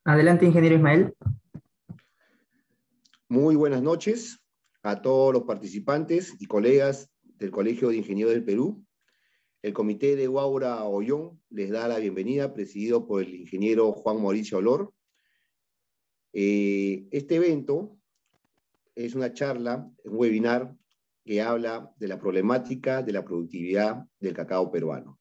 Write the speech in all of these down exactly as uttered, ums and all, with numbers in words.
Adelante, ingeniero Ismael. Muy buenas noches a todos los participantes y colegas del Colegio de Ingenieros del Perú. El Comité de Huaura Ollón les da la bienvenida, presidido por el ingeniero Juan Mauricio Olor. Eh, este evento es una charla, un webinar que habla de la problemática de la productividad del cacao peruano.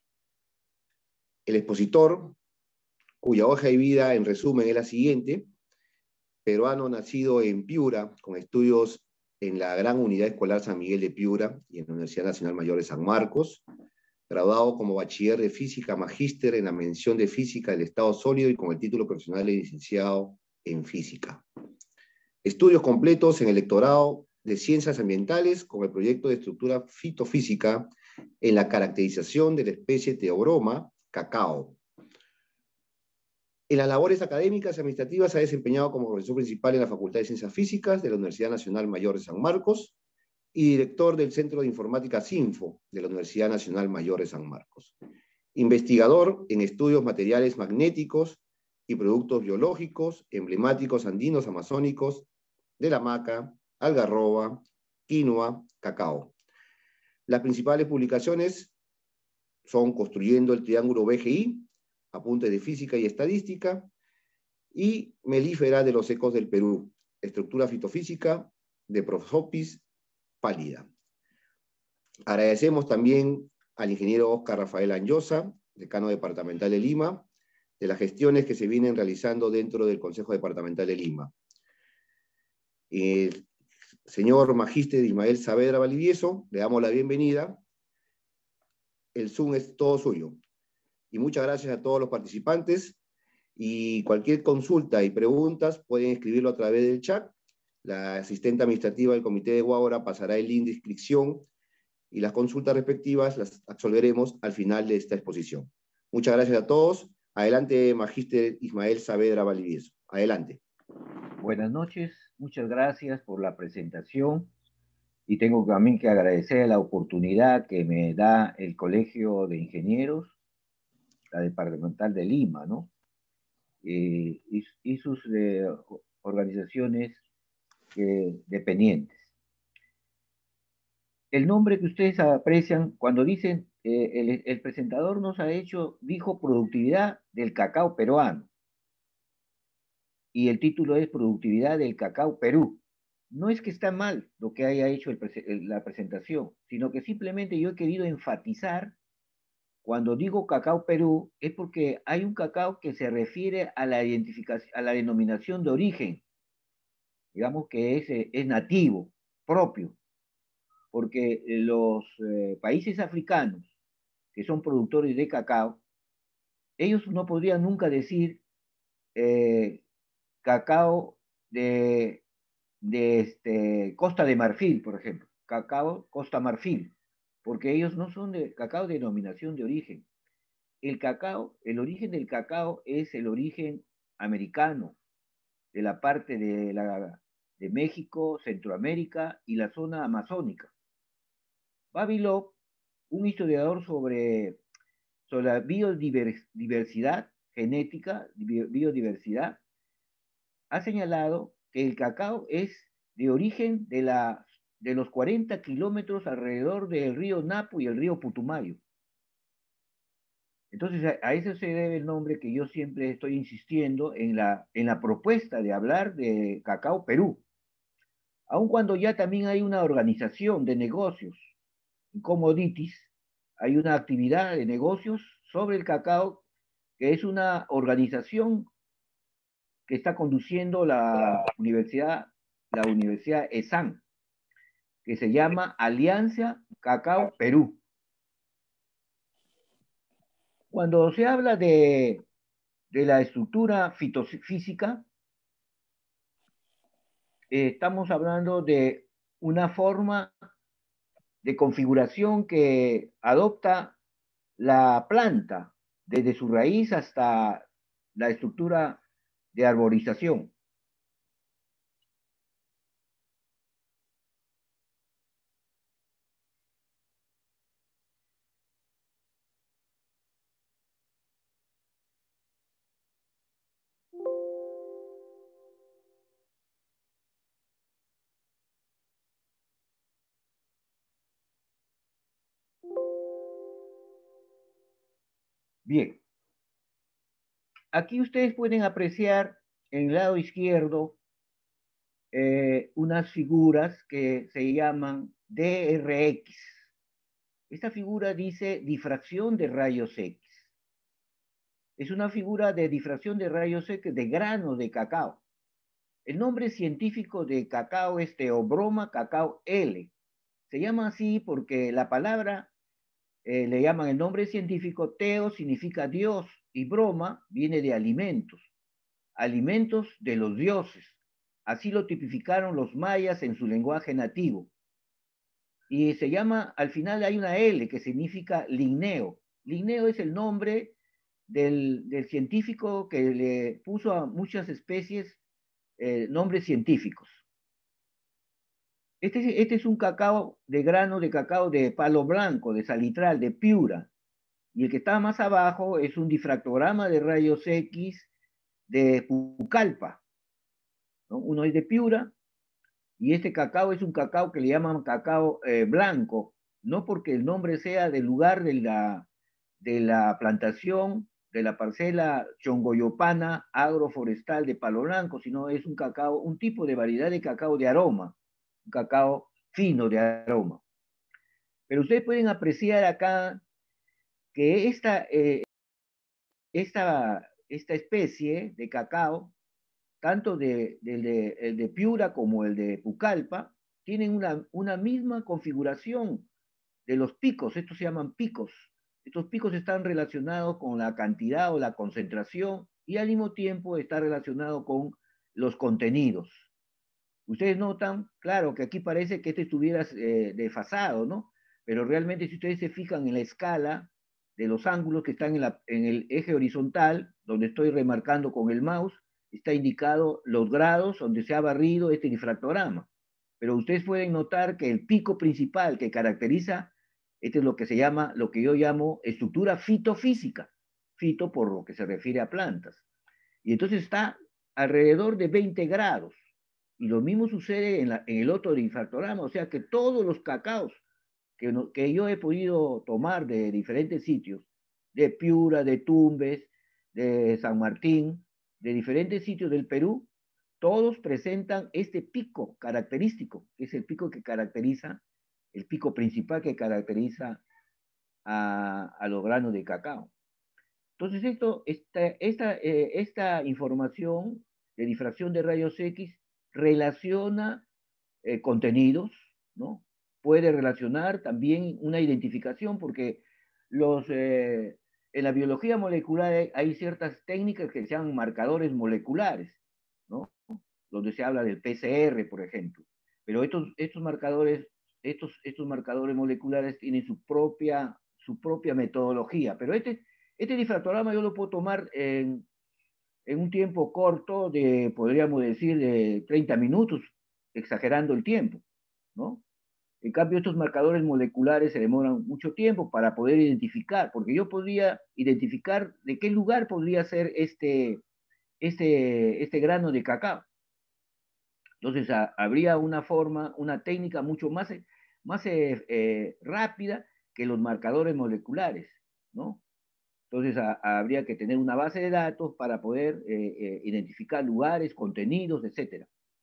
El expositor, cuya hoja de vida en resumen es la siguiente: peruano nacido en Piura, con estudios en la Gran Unidad Escolar San Miguel de Piura y en la Universidad Nacional Mayor de San Marcos, graduado como bachiller de física, magíster en la mención de física del estado sólido y con el título profesional de licenciado en física. Estudios completos en el doctorado de ciencias ambientales con el proyecto de estructura fitofísica en la caracterización de la especie Theobroma cacao. En las labores académicas y administrativas se ha desempeñado como profesor principal en la Facultad de Ciencias Físicas de la Universidad Nacional Mayor de San Marcos y director del Centro de Informática SINFO de la Universidad Nacional Mayor de San Marcos. Investigador en estudios materiales magnéticos y productos biológicos emblemáticos andinos amazónicos de la maca, algarroba, quinoa, cacao. Las principales publicaciones son Construyendo el Triángulo B G I, Apuntes de Física y Estadística, y Melífera de los Ecos del Perú, Estructura Fitofísica de Prosopis pálida. Agradecemos también al ingeniero Oscar Rafael Anyosa, decano departamental de Lima, de las gestiones que se vienen realizando dentro del Consejo Departamental de Lima. El señor Magíster Ismael Saavedra Valdivieso, le damos la bienvenida. El Zoom es todo suyo. Y muchas gracias a todos los participantes. Y cualquier consulta y preguntas pueden escribirlo a través del chat. La asistente administrativa del Comité de Huaura pasará el link de inscripción y las consultas respectivas las absolveremos al final de esta exposición. Muchas gracias a todos. Adelante, Magíster Ismael Saavedra Valdivieso. Adelante. Buenas noches, muchas gracias por la presentación y tengo también que agradecer la oportunidad que me da el Colegio de Ingenieros, la Departamental de Lima, ¿no? Eh, y, y, sus eh, organizaciones eh, dependientes. El nombre que ustedes aprecian cuando dicen, eh, el, el presentador nos ha hecho, dijo productividad del cacao peruano. Y el título es Productividad del Cacao Perú. No es que está mal lo que haya hecho el, el, la presentación, sino que simplemente yo he querido enfatizar, cuando digo Cacao Perú, es porque hay un cacao que se refiere a la identificación, a la denominación de origen, digamos que es, es nativo, propio, porque los eh, países africanos que son productores de cacao, ellos no podrían nunca decir eh, cacao de de este, Costa de Marfil, por ejemplo, cacao Costa Marfil, porque ellos no son de cacao de denominación de origen. El cacao, el origen del cacao es el origen americano, de la parte de, la, de México, Centroamérica y la zona amazónica. Babilov, un historiador sobre, sobre la biodiversidad genética, biodiversidad, ha señalado que el cacao es de origen de, la, de los cuarenta kilómetros alrededor del río Napo y el río Putumayo. Entonces, a, a eso se debe el nombre que yo siempre estoy insistiendo en la, en la propuesta de hablar de Cacao Perú. Aun cuando ya también hay una organización de negocios, Commodities, hay una actividad de negocios sobre el cacao, que es una organización que está conduciendo la Universidad, la Universidad ESAN, que se llama Alianza Cacao Perú. Cuando se habla de, de la estructura fitofísica, eh, estamos hablando de una forma de configuración que adopta la planta desde su raíz hasta la estructura de arborización. Bien, aquí ustedes pueden apreciar en el lado izquierdo eh, unas figuras que se llaman D R X. Esta figura dice difracción de rayos X. Es una figura de difracción de rayos X de grano de cacao. El nombre científico de cacao es Theobroma cacao L. Se llama así porque la palabra eh, le llaman el nombre científico. Teo significa Dios y broma viene de alimentos, alimentos de los dioses. Así lo tipificaron los mayas en su lenguaje nativo. Y se llama, al final hay una L que significa Linneo. Linneo es el nombre del, del científico que le puso a muchas especies eh, nombres científicos. Este, este es un cacao de grano de cacao de palo blanco, de salitral, de Piura. Y el que está más abajo es un difractograma de rayos X de Pucallpa, ¿no? Uno es de Piura y este cacao es un cacao que le llaman cacao eh, blanco, no porque el nombre sea del lugar de la, de la plantación, de la parcela chongoyopana agroforestal de Palo Blanco, sino es un cacao, un tipo de variedad de cacao de aroma, un cacao fino de aroma. Pero ustedes pueden apreciar acá que esta, eh, esta, esta especie de cacao, tanto de, de, de, el de Piura como el de Pucallpa, tienen una, una misma configuración de los picos. Estos se llaman picos. Estos picos están relacionados con la cantidad o la concentración y al mismo tiempo está relacionado con los contenidos. Ustedes notan, claro, que aquí parece que este estuviera eh, desfasado, ¿no? Pero realmente si ustedes se fijan en la escala de los ángulos que están en, la, en el eje horizontal, donde estoy remarcando con el mouse, está indicado los grados donde se ha barrido este difractograma. Pero ustedes pueden notar que el pico principal que caracteriza, este es lo que se llama, lo que yo llamo estructura fitofísica, fito por lo que se refiere a plantas. Y entonces está alrededor de veinte grados. Y lo mismo sucede en, la, en el otro difractograma, o sea que todos los cacaos que, no, que yo he podido tomar de diferentes sitios, de Piura, de Tumbes, de San Martín, de diferentes sitios del Perú, todos presentan este pico característico, que es el pico que caracteriza, el pico principal que caracteriza a, a los granos de cacao. Entonces, esto, esta, esta, eh, esta información de difracción de rayos X relaciona eh, contenidos, ¿no? Puede relacionar también una identificación, porque los, eh, en la biología molecular hay ciertas técnicas que se llaman marcadores moleculares, ¿no? Donde se habla del P C R, por ejemplo. Pero estos, estos, marcadores, estos, estos marcadores moleculares tienen su propia, su propia metodología. Pero este, este difractograma yo lo puedo tomar en, en un tiempo corto de, podríamos decir, de treinta minutos, exagerando el tiempo, ¿no? En cambio, estos marcadores moleculares se demoran mucho tiempo para poder identificar, porque yo podría identificar de qué lugar podría ser este, este, este grano de cacao. Entonces, a, habría una forma, una técnica mucho más, más eh, eh, rápida que los marcadores moleculares, ¿no? Entonces, a, a, habría que tener una base de datos para poder eh, eh, identificar lugares, contenidos, etcétera.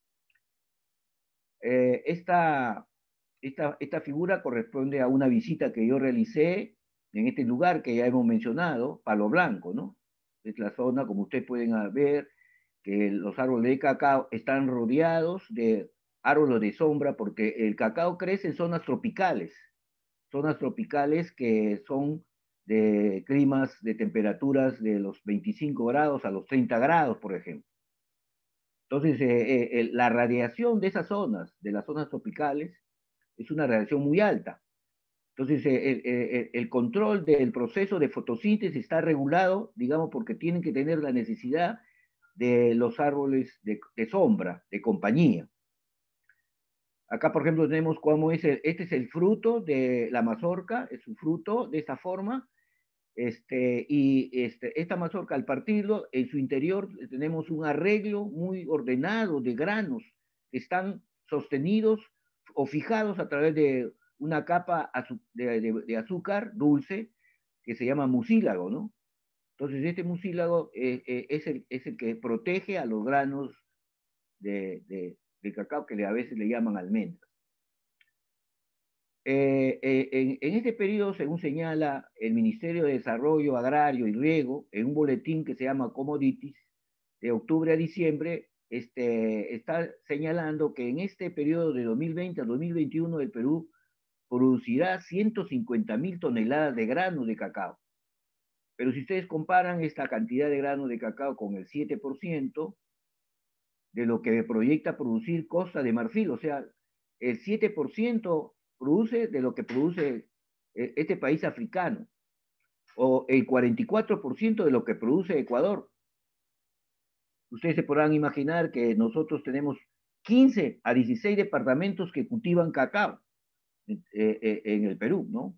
Eh, esta, esta, esta figura corresponde a una visita que yo realicé en este lugar que ya hemos mencionado, Palo Blanco, ¿no? Es la zona, como ustedes pueden ver, que los árboles de cacao están rodeados de árboles de sombra porque el cacao crece en zonas tropicales, zonas tropicales que son de climas de temperaturas de los veinticinco grados a los treinta grados, por ejemplo. Entonces, eh, eh, la radiación de esas zonas, de las zonas tropicales, es una radiación muy alta. Entonces, eh, el, el, el control del proceso de fotosíntesis está regulado, digamos, porque tienen que tener la necesidad de los árboles de, de sombra, de compañía. Acá, por ejemplo, tenemos cómo es el, este es el fruto de la mazorca, es un fruto de esta forma, este, y este, esta mazorca al partirlo, en su interior tenemos un arreglo muy ordenado de granos que están sostenidos o fijados a través de una capa de, de, de azúcar dulce que se llama mucílago, ¿no? Entonces, este mucílago eh, eh, es, el, es el que protege a los granos de, de, de cacao que a veces le llaman almendras. Eh, eh, en, en este periodo, según señala el Ministerio de Desarrollo Agrario y Riego, en un boletín que se llama Commodities, de octubre a diciembre, este, está señalando que en este periodo de dos mil veinte a dos mil veintiuno el Perú producirá ciento cincuenta mil toneladas de granos de cacao. Pero si ustedes comparan esta cantidad de granos de cacao con el siete por ciento de lo que proyecta producir Costa de Marfil, o sea, el siete por ciento produce de lo que produce este país africano, o el cuarenta y cuatro por ciento de lo que produce Ecuador. Ustedes se podrán imaginar que nosotros tenemos quince a dieciséis departamentos que cultivan cacao eh, eh, en el Perú, ¿no?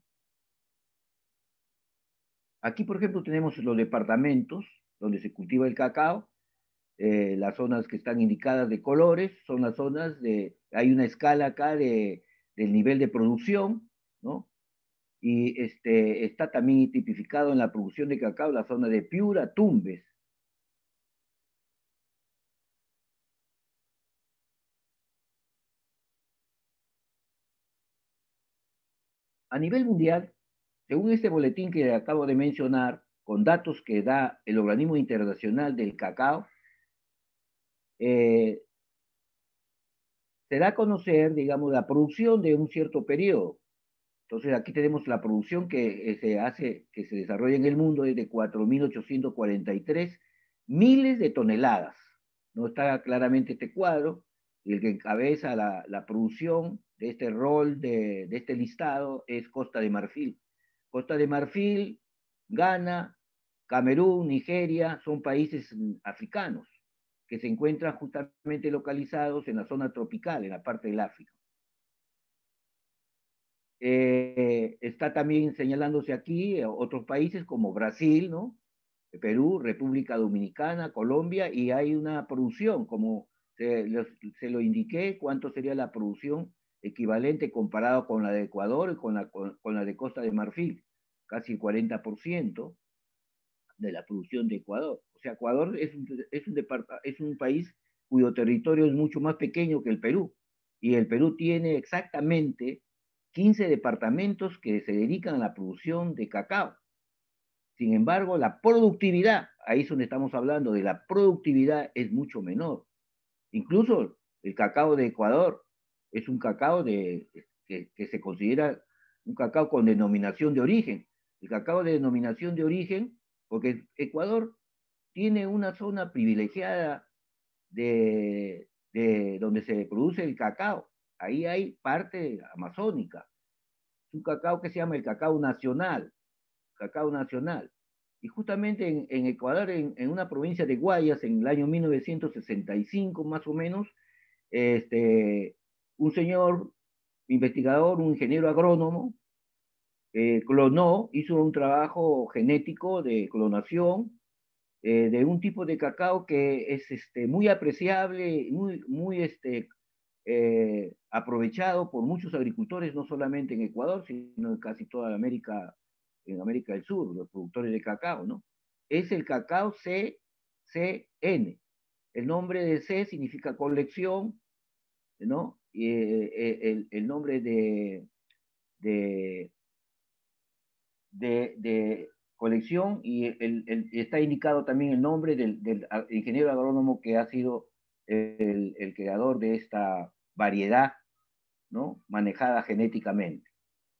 Aquí, por ejemplo, tenemos los departamentos donde se cultiva el cacao. Eh, las zonas que están indicadas de colores son las zonas de, hay una escala acá de, del nivel de producción, ¿no? Y este, está también tipificado en la producción de cacao la zona de Piura, Tumbes. A nivel mundial, según este boletín que acabo de mencionar, con datos que da el Organismo Internacional del Cacao, eh, se da a conocer, digamos, la producción de un cierto periodo. Entonces aquí tenemos la producción que eh, se hace, que se desarrolla en el mundo es de cuatro mil ochocientos cuarenta y tres miles de toneladas. No está claramente este cuadro, y el que encabeza la, la producción de este rol, de, de este listado, es Costa de Marfil. Costa de Marfil, Ghana, Camerún, Nigeria, son países africanos que se encuentran justamente localizados en la zona tropical, en la parte del África. Eh, está también señalándose aquí eh, otros países como Brasil, ¿no? Perú, República Dominicana, Colombia, y hay una producción, como se, los, se lo indiqué, cuánto sería la producción equivalente comparado con la de Ecuador y con la, con, con la de Costa de Marfil, casi el cuarenta por ciento de la producción de Ecuador. O sea, Ecuador es un, es un, es un país cuyo territorio es mucho más pequeño que el Perú, y el Perú tiene exactamente quince departamentos que se dedican a la producción de cacao. Sin embargo, la productividad, ahí es donde estamos hablando de la productividad, es mucho menor. Incluso el cacao de Ecuador es un cacao de, que, que se considera un cacao con denominación de origen. El cacao de denominación de origen, porque Ecuador tiene una zona privilegiada de, de donde se produce el cacao. Ahí hay parte amazónica. Es un cacao que se llama el cacao nacional, cacao nacional. Y justamente en, en Ecuador, en, en, una provincia de Guayas, en el año mil novecientos sesenta y cinco más o menos, este, un señor investigador, un ingeniero agrónomo, eh, clonó, hizo un trabajo genético de clonación eh, de un tipo de cacao que es este, muy apreciable, muy, muy este, eh, aprovechado por muchos agricultores, no solamente en Ecuador, sino en casi toda América, en América del Sur, los productores de cacao, ¿no? Es el cacao C C N. El nombre de C significa colección, ¿no? Y eh, el, el, nombre de, de, de, de colección y el, el, está indicado también el nombre del, del ingeniero agrónomo que ha sido el, el creador de esta variedad, ¿no? Manejada genéticamente.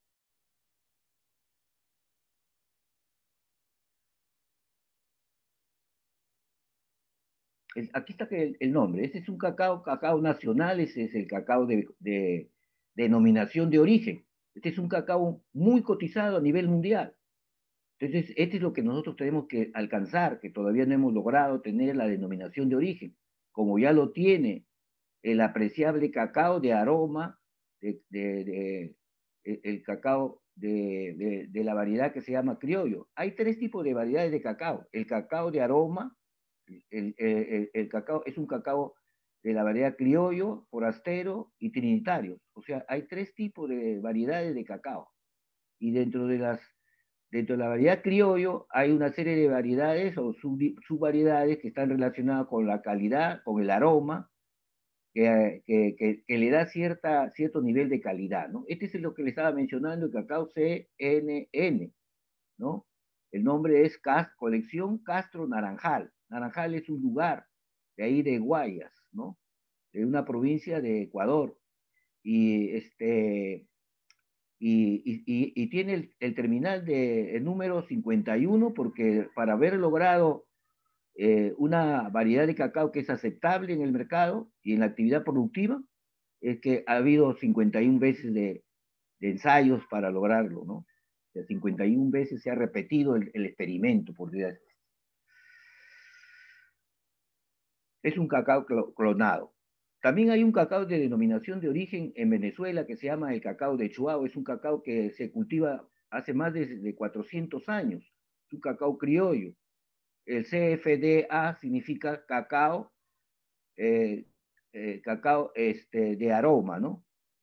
El, aquí está el, el, nombre. Este es un cacao, cacao nacional, ese es el cacao de, de, de denominación de origen. Este es un cacao muy cotizado a nivel mundial. Entonces, este es lo que nosotros tenemos que alcanzar, que todavía no hemos logrado tener la denominación de origen, como ya lo tiene el apreciable cacao de aroma, de, de, de, de el cacao de, de, de la variedad que se llama criollo. Hay tres tipos de variedades de cacao. El cacao de aroma, el, el, el, el cacao es un cacao de la variedad criollo, forastero y trinitario. O sea, hay tres tipos de variedades de cacao. Y dentro de las Dentro de la variedad criollo hay una serie de variedades o sub, subvariedades que están relacionadas con la calidad, con el aroma, que, que, que, que le da cierta, cierto nivel de calidad, ¿no? Este es lo que le estaba mencionando, el cacao C N N, ¿no? El nombre es Cas Colección Castro Naranjal. Naranjal es un lugar de ahí de Guayas, ¿no? De una provincia de Ecuador. Y este y, y, y tiene el, el terminal de el número cincuenta y uno porque para haber logrado eh, una variedad de cacao que es aceptable en el mercado y en la actividad productiva, es que ha habido cincuenta y una veces de, de ensayos para lograrlo, ¿no? O sea, cincuenta y una veces se ha repetido el, el experimento, por decir. Es un cacao clonado. También hay un cacao de denominación de origen en Venezuela que se llama el cacao de Chuao. Es un cacao que se cultiva hace más de, de cuatrocientos años. Es un cacao criollo. El C F D A significa cacao, eh, eh, cacao este, de aroma, ¿no?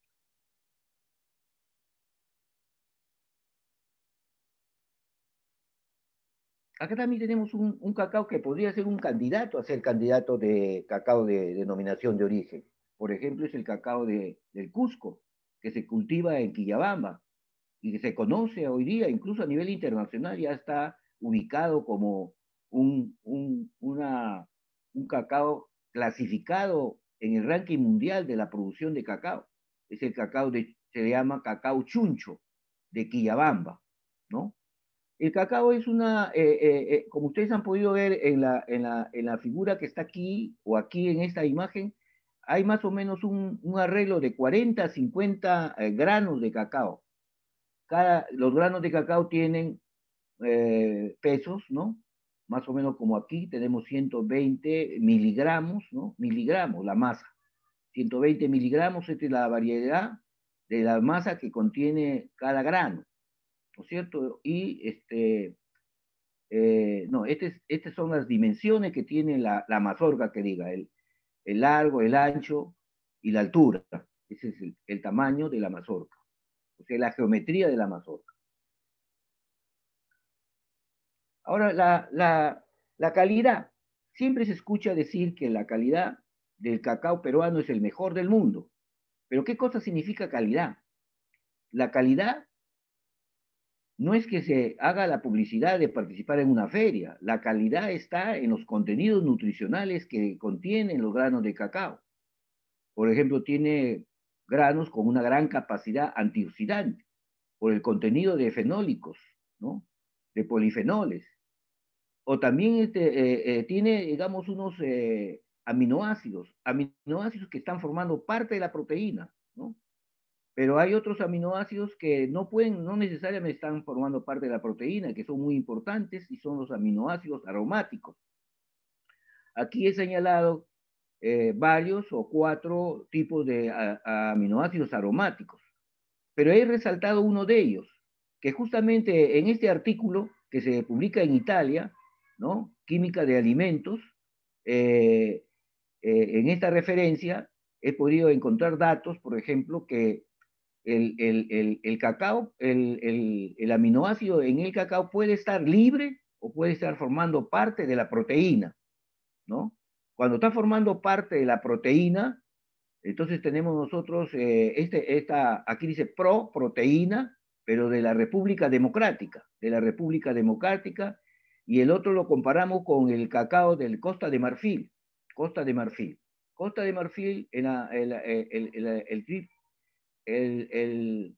Acá también tenemos un, un cacao que podría ser un candidato a ser candidato de cacao de denominación de origen. Por ejemplo, es el cacao de, del Cusco, que se cultiva en Quillabamba y que se conoce hoy día, incluso a nivel internacional, ya está ubicado como un, un, una, un cacao clasificado en el ranking mundial de la producción de cacao. Es el cacao de, se llama cacao chuncho de Quillabamba, ¿no? El cacao es una, eh, eh, eh, como ustedes han podido ver en la, en, la, en la figura que está aquí o aquí en esta imagen, hay más o menos un, un arreglo de cuarenta a cincuenta eh, granos de cacao. Cada, los granos de cacao tienen eh, pesos, ¿no? Más o menos como aquí tenemos ciento veinte miligramos, ¿no? Miligramos, la masa. ciento veinte miligramos, esta es la variedad de la masa que contiene cada grano, ¿no es cierto? Y este, eh, no, este estas son las dimensiones que tiene la, la mazorca, que diga, el, el largo, el ancho y la altura. Ese es el, el tamaño de la mazorca, o sea, la geometría de la mazorca. Ahora, la, la, la calidad. Siempre se escucha decir que la calidad del cacao peruano es el mejor del mundo. Pero ¿qué cosa significa calidad? La calidad no es que se haga la publicidad de participar en una feria. La calidad está en los contenidos nutricionales que contienen los granos de cacao. Por ejemplo, tiene granos con una gran capacidad antioxidante por el contenido de fenólicos, ¿no? De polifenoles. O también este, eh, eh, tiene, digamos, unos eh, aminoácidos, aminoácidos que están formando parte de la proteína, ¿no? Pero hay otros aminoácidos que no pueden, no necesariamente están formando parte de la proteína, que son muy importantes y son los aminoácidos aromáticos. Aquí he señalado eh, varios o cuatro tipos de a, a aminoácidos aromáticos, pero he resaltado uno de ellos, que justamente en este artículo que se publica en Italia, ¿no? Química de alimentos, eh, eh, en esta referencia he podido encontrar datos, por ejemplo, que el, el, el, el cacao, el, el, el aminoácido en el cacao puede estar libre o puede estar formando parte de la proteína, ¿no? Cuando está formando parte de la proteína, entonces tenemos nosotros, eh, este, esta, aquí dice pro proteína, pero de la República Democrática, de la República Democrática, y el otro lo comparamos con el cacao del Costa de Marfil, Costa de Marfil. Costa de Marfil, el, el, el, el, el, el, el,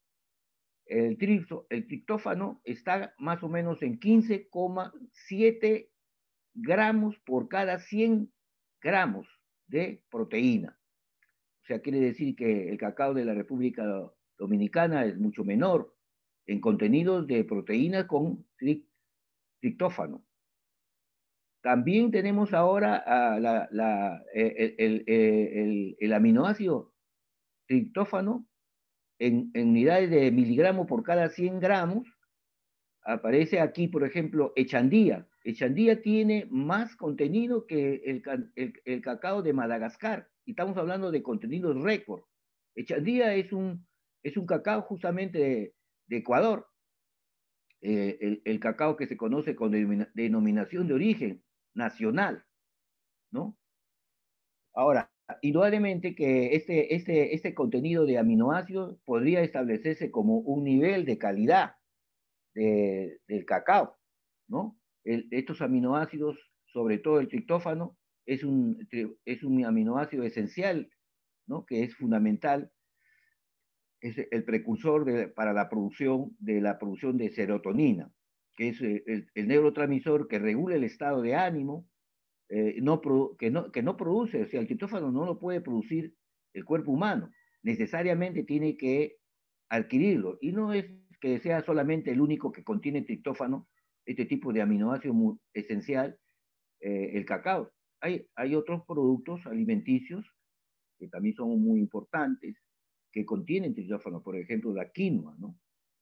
el, tripto, el triptófano está más o menos en quince coma siete gramos por cada cien gramos de proteína. O sea, quiere decir que el cacao de la República Dominicana es mucho menor en contenidos de proteína con triptófano. También tenemos ahora uh, la, la, el, el, el, el, aminoácido triptófano en, en unidades de miligramos por cada cien gramos. Aparece aquí, por ejemplo, echandía. Echandía tiene más contenido que el, el, el cacao de Madagascar. Y estamos hablando de contenidos récord. Echandía es un, es un cacao justamente de, de Ecuador. eh, el, el cacao que se conoce con denominación de origen nacional, ¿no? Ahora, indudablemente que este, este, este contenido de aminoácidos podría establecerse como un nivel de calidad de, del cacao, ¿no? El, estos aminoácidos, sobre todo el triptófano, es un, es un aminoácido esencial, ¿no? Que es fundamental, es el precursor de, para la producción de la producción de serotonina, que es el, el neurotransmisor que regula el estado de ánimo, eh, no que, no, que no produce, o sea, el triptófano no lo puede producir el cuerpo humano, necesariamente tiene que adquirirlo, y no es que sea solamente el único que contiene triptófano, este tipo de aminoácido muy esencial, eh, el cacao. Hay, hay otros productos alimenticios que también son muy importantes, que contienen triptófano, por ejemplo, la quinoa, ¿no?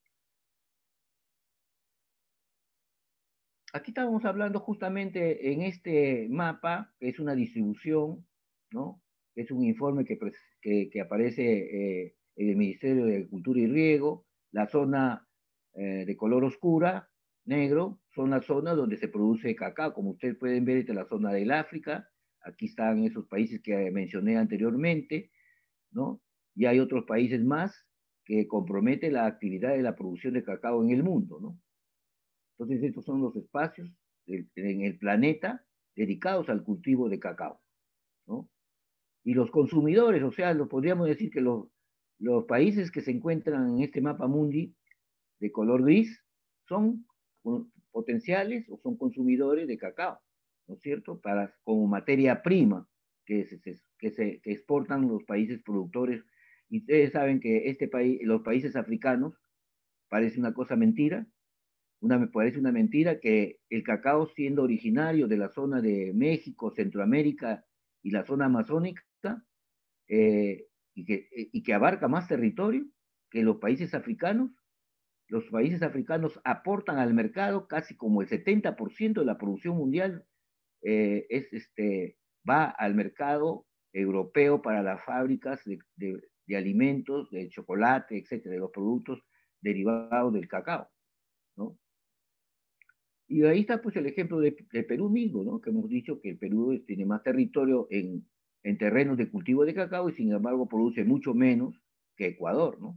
Aquí estamos hablando justamente en este mapa, que es una distribución, ¿no? Es un informe que, que, que aparece eh, en el Ministerio de Agricultura y Riego. La zona eh, de color oscura, negro, son las zonas donde se produce cacao. Como ustedes pueden ver, esta es la zona del África. Aquí están esos países que mencioné anteriormente, ¿no? Y hay otros países más que comprometen la actividad de la producción de cacao en el mundo, ¿no? Entonces, estos son los espacios en el planeta dedicados al cultivo de cacao, ¿no? Y los consumidores, o sea, lo podríamos decir que los, los países que se encuentran en este mapa mundi de color gris son potenciales o son consumidores de cacao, ¿no es cierto? Para, como materia prima que se, que se que exportan los países productores. Y ustedes saben que este país, los países africanos, parece una cosa mentira, una, me parece una mentira que el cacao, siendo originario de la zona de México, Centroamérica y la zona amazónica, eh, y, que, y que abarca más territorio que los países africanos, los países africanos aportan al mercado casi como el setenta por ciento de la producción mundial, eh, es, este, va al mercado europeo para las fábricas de, de, de alimentos, de chocolate, etcétera, de los productos derivados del cacao, ¿no? Y ahí está pues el ejemplo de, de Perú mismo, ¿no? Que hemos dicho que el Perú tiene más territorio en, en terrenos de cultivo de cacao y sin embargo produce mucho menos que Ecuador, ¿no?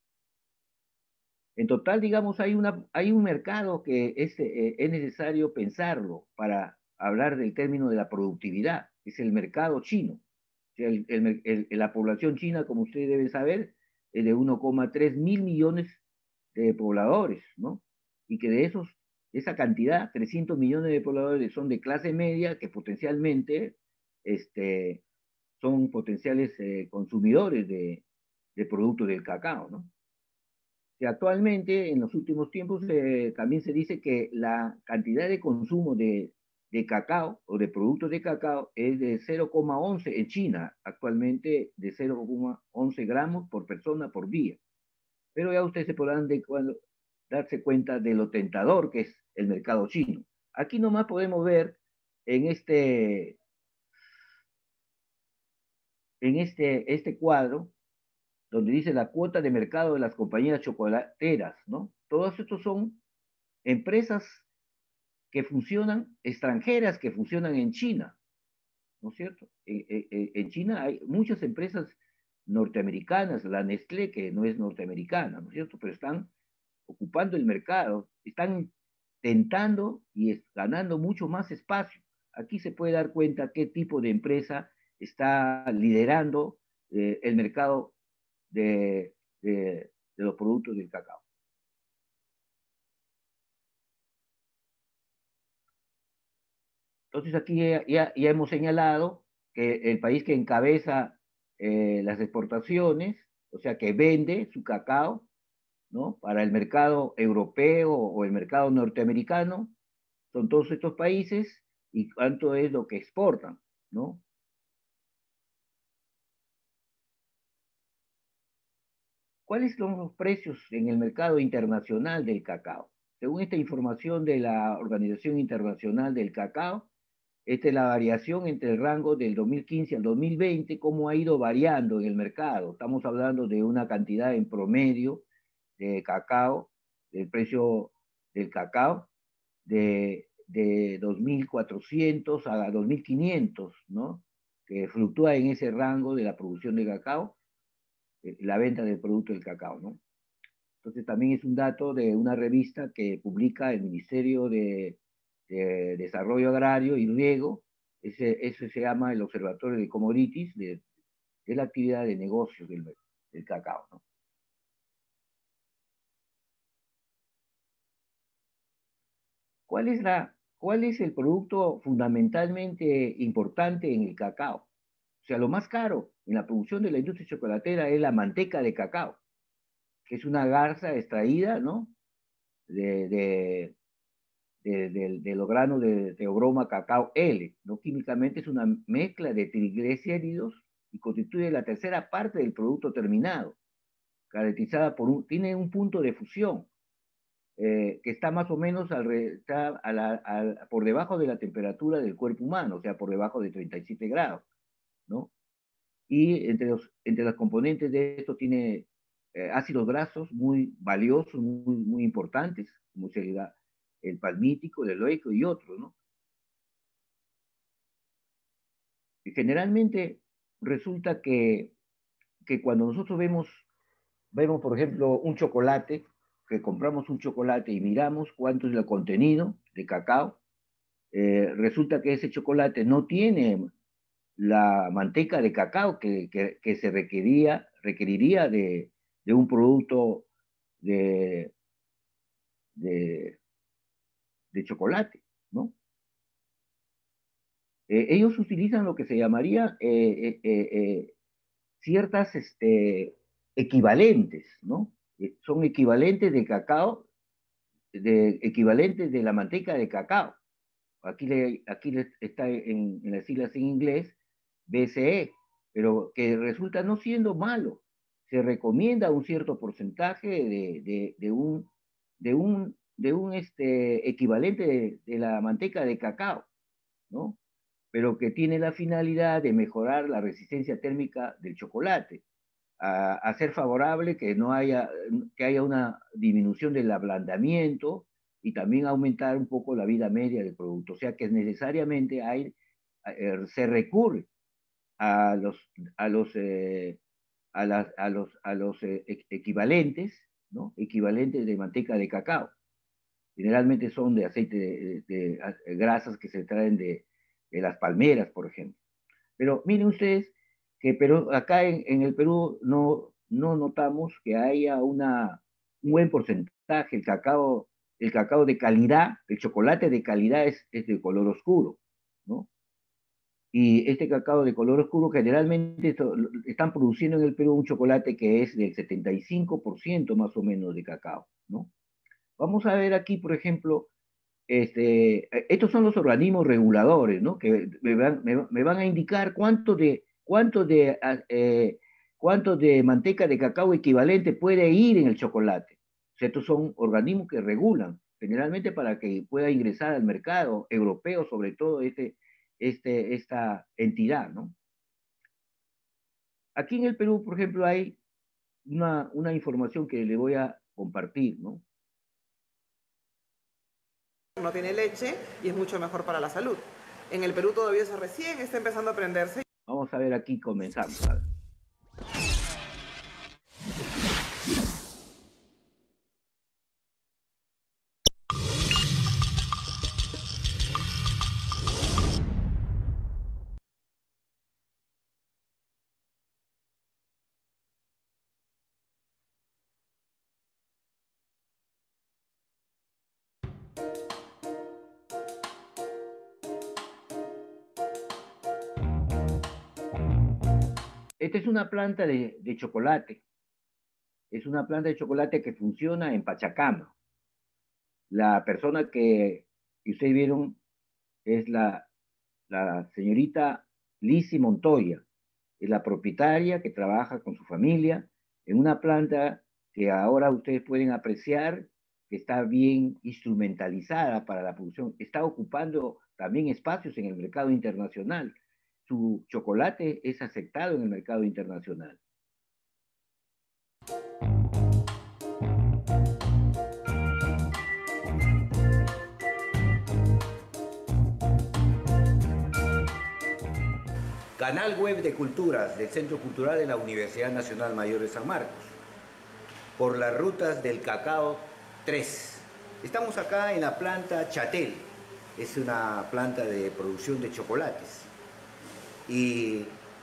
En total, digamos, hay, una, hay un mercado que es, eh, es necesario pensarlo para hablar del término de la productividad, es el mercado chino. O sea, el, el, el, la población china, como ustedes deben saber, es de uno coma tres mil millones de pobladores, ¿no? Y que de esos, esa cantidad, trescientos millones de pobladores son de clase media que potencialmente este, son potenciales eh, consumidores de, de productos del cacao, ¿no? Y actualmente, en los últimos tiempos, eh, también se dice que la cantidad de consumo de, de cacao o de productos de cacao es de cero coma once en China, actualmente de cero coma once gramos por persona por día. Pero ya ustedes se podrán de cuando, darse cuenta de lo tentador que es el mercado chino. Aquí nomás podemos ver en este, en este, este cuadro donde dice la cuota de mercado de las compañías chocolateras, ¿no? Todos estos son empresas que funcionan, extranjeras que funcionan en China, ¿no es cierto? En, en, en China hay muchas empresas norteamericanas, la Nestlé, que no es norteamericana, ¿no es cierto? Pero están ocupando el mercado, están tentando y ganando mucho más espacio. Aquí se puede dar cuenta qué tipo de empresa está liderando eh, el mercado de, de, de los productos del cacao. Entonces aquí ya, ya, ya hemos señalado que el país que encabeza eh, las exportaciones, o sea, que vende su cacao, ¿no? Para el mercado europeo o el mercado norteamericano, son todos estos países y cuánto es lo que exportan, ¿no? ¿Cuáles son los precios en el mercado internacional del cacao? Según esta información de la Organización Internacional del Cacao, esta es la variación entre el rango del dos mil quince al dos mil veinte, cómo ha ido variando en el mercado. Estamos hablando de una cantidad en promedio de cacao, del precio el cacao de, de dos mil cuatrocientos a dos mil quinientos, ¿no? Que fluctúa en ese rango de la producción de cacao, eh, la venta del producto del cacao, ¿no? Entonces también es un dato de una revista que publica el Ministerio de, de Desarrollo Agrario y Riego. Ese, ese se llama el Observatorio de Commodities, de, de la actividad de negocios del, del cacao, ¿no? ¿Cuál es, la, ¿Cuál es el producto fundamentalmente importante en el cacao? O sea, lo más caro en la producción de la industria chocolatera es la manteca de cacao, que es una garza extraída, ¿no? De, de, de, de, de los granos de Theobroma cacao L, ¿no? Químicamente es una mezcla de triglicéridos y constituye la tercera parte del producto terminado, caracterizada por un, tiene un punto de fusión, eh, que está más o menos al, está a la, a, por debajo de la temperatura del cuerpo humano, o sea, por debajo de treinta y siete grados, ¿no? Y entre los, entre los componentes de esto tiene eh, ácidos grasos muy valiosos, muy, muy importantes, como sería el palmítico, el eloico y otros, ¿no? Y generalmente resulta que, que cuando nosotros vemos, vemos, por ejemplo, un chocolate, que compramos un chocolate y miramos cuánto es el contenido de cacao, eh, resulta que ese chocolate no tiene la manteca de cacao que, que, que se requería, requeriría de, de un producto de, de, de chocolate, ¿no? Eh, ellos utilizan lo que se llamaría eh, eh, eh, ciertas este, equivalentes, ¿no? Eh, son equivalentes de cacao, de, equivalentes de la manteca de cacao. Aquí, le, aquí le está en, en las siglas en inglés, B C E, pero que resulta no siendo malo. Se recomienda un cierto porcentaje de, de, de un, de un, de un este, equivalente de, de la manteca de cacao, ¿no? Pero que tiene la finalidad de mejorar la resistencia térmica del chocolate, a, a ser favorable que no haya, que haya una disminución del ablandamiento y también aumentar un poco la vida media del producto. O sea que necesariamente hay, eh, se recurre a los, a los, eh, a las, a los, a los eh, equivalentes, ¿no? Equivalentes de manteca de cacao. Generalmente son de aceite de, de, de grasas que se traen de, de las palmeras, por ejemplo. Pero miren ustedes que pero acá en, en el Perú no, no notamos que haya una, un buen porcentaje. El cacao, el cacao de calidad, el chocolate de calidad es, es de color oscuro, ¿no? Y este cacao de color oscuro generalmente esto, están produciendo en el Perú un chocolate que es del setenta y cinco por ciento más o menos de cacao, ¿no? Vamos a ver aquí, por ejemplo, este, estos son los organismos reguladores, ¿no? Que me van, me, me van a indicar cuánto de, cuánto de, eh, cuánto de manteca de cacao equivalente puede ir en el chocolate. O sea, estos son organismos que regulan, generalmente para que pueda ingresar al mercado europeo, sobre todo este, este, esta entidad, ¿no? Aquí en el Perú, por ejemplo, hay una, una información que le voy a compartir, ¿no? No tiene leche y es mucho mejor para la salud. En el Perú todavía es recién, está empezando a aprenderse. Vamos a ver aquí, comenzamos. A ver. Esta es una planta de, de chocolate. Es una planta de chocolate que funciona en Pachacama. La persona que, que ustedes vieron es la, la señorita Lizzie Montoya. Es la propietaria que trabaja con su familia en una planta que ahora ustedes pueden apreciar que está bien instrumentalizada para la producción. Está ocupando también espacios en el mercado internacional. Su chocolate es aceptado en el mercado internacional. Canal Web de Culturas del Centro Cultural de la Universidad Nacional Mayor de San Marcos, por las rutas del cacao tres. Estamos acá en la planta Chatel, es una planta de producción de chocolates. Y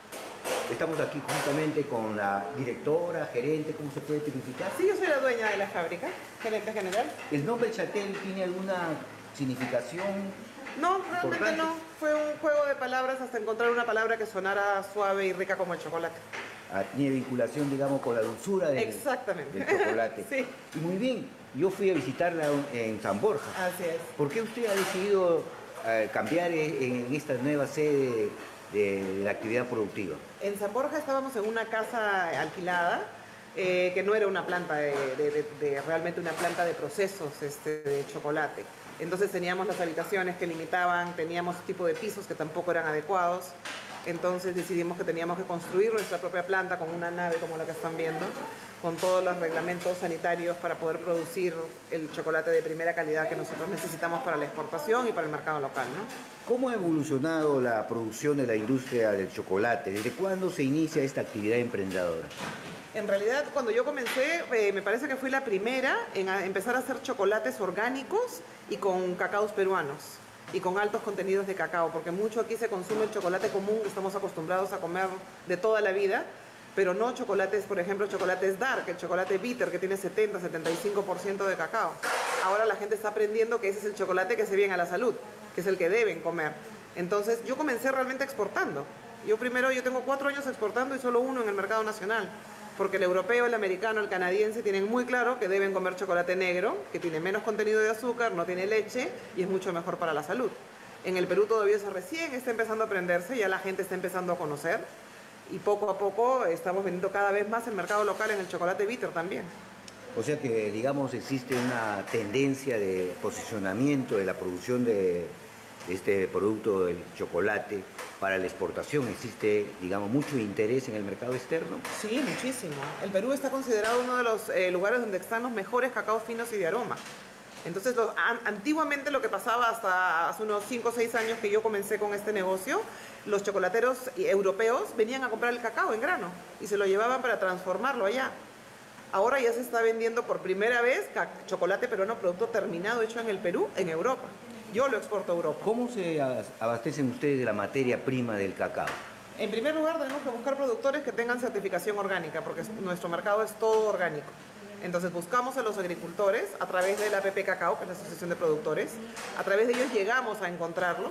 estamos aquí juntamente con la directora, gerente, ¿cómo se puede significar? Sí, yo soy la dueña de la fábrica, gerente general. ¿El nombre Chatel tiene alguna significación? No, realmente Importante. no. Fue un juego de palabras hasta encontrar una palabra que sonara suave y rica como el chocolate. Ah, tiene vinculación, digamos, con la dulzura del, Exactamente. del chocolate. Sí. Y muy bien, yo fui a visitarla en San Borja. Así es. ¿Por qué usted ha decidido eh, cambiar en, en esta nueva sede de, de la actividad productiva? En San Borja estábamos en una casa alquilada, eh, que no era una planta de, de, de, de realmente una planta de procesos este, de chocolate. Entonces teníamos las habitaciones que limitaban, teníamos tipo de pisos que tampoco eran adecuados. Entonces decidimos que teníamos que construir nuestra propia planta con una nave como la que están viendo, con todos los reglamentos sanitarios para poder producir el chocolate de primera calidad que nosotros necesitamos para la exportación y para el mercado local, ¿no? ¿Cómo ha evolucionado la producción de la industria del chocolate? ¿Desde cuándo se inicia esta actividad emprendedora? En realidad, cuando yo comencé, eh, me parece que fui la primera en a empezar a hacer chocolates orgánicos y con cacaos peruanos y con altos contenidos de cacao, porque mucho aquí se consume el chocolate común que estamos acostumbrados a comer de toda la vida, pero no chocolates, por ejemplo, chocolates dark, el chocolate bitter que tiene setenta, setenta y cinco por ciento de cacao. Ahora la gente está aprendiendo que ese es el chocolate que hace bien a la salud, que es el que deben comer. Entonces yo comencé realmente exportando. Yo primero, yo tengo cuatro años exportando y solo uno en el mercado nacional, porque el europeo, el americano, el canadiense tienen muy claro que deben comer chocolate negro, que tiene menos contenido de azúcar, no tiene leche y es mucho mejor para la salud. En el Perú todavía eso recién está empezando a aprenderse, ya la gente está empezando a conocer y poco a poco estamos vendiendo cada vez más el mercado local en el chocolate bitter también. O sea que, digamos, existe una tendencia de posicionamiento de la producción de este producto del chocolate para la exportación. ¿Existe, digamos, mucho interés en el mercado externo? Sí, muchísimo. El Perú está considerado uno de los eh, lugares donde están los mejores cacaos finos y de aroma. Entonces, los, an, antiguamente lo que pasaba hasta hace unos cinco o seis años que yo comencé con este negocio, los chocolateros europeos venían a comprar el cacao en grano y se lo llevaban para transformarlo allá. Ahora ya se está vendiendo por primera vez chocolate peruano, producto terminado, hecho en el Perú, en Europa. Yo lo exporto a Europa. ¿Cómo se abastecen ustedes de la materia prima del cacao? En primer lugar, tenemos que buscar productores que tengan certificación orgánica, porque nuestro mercado es todo orgánico. Entonces buscamos a los agricultores a través de la A P P Cacao, que es la Asociación de Productores. A través de ellos llegamos a encontrarlos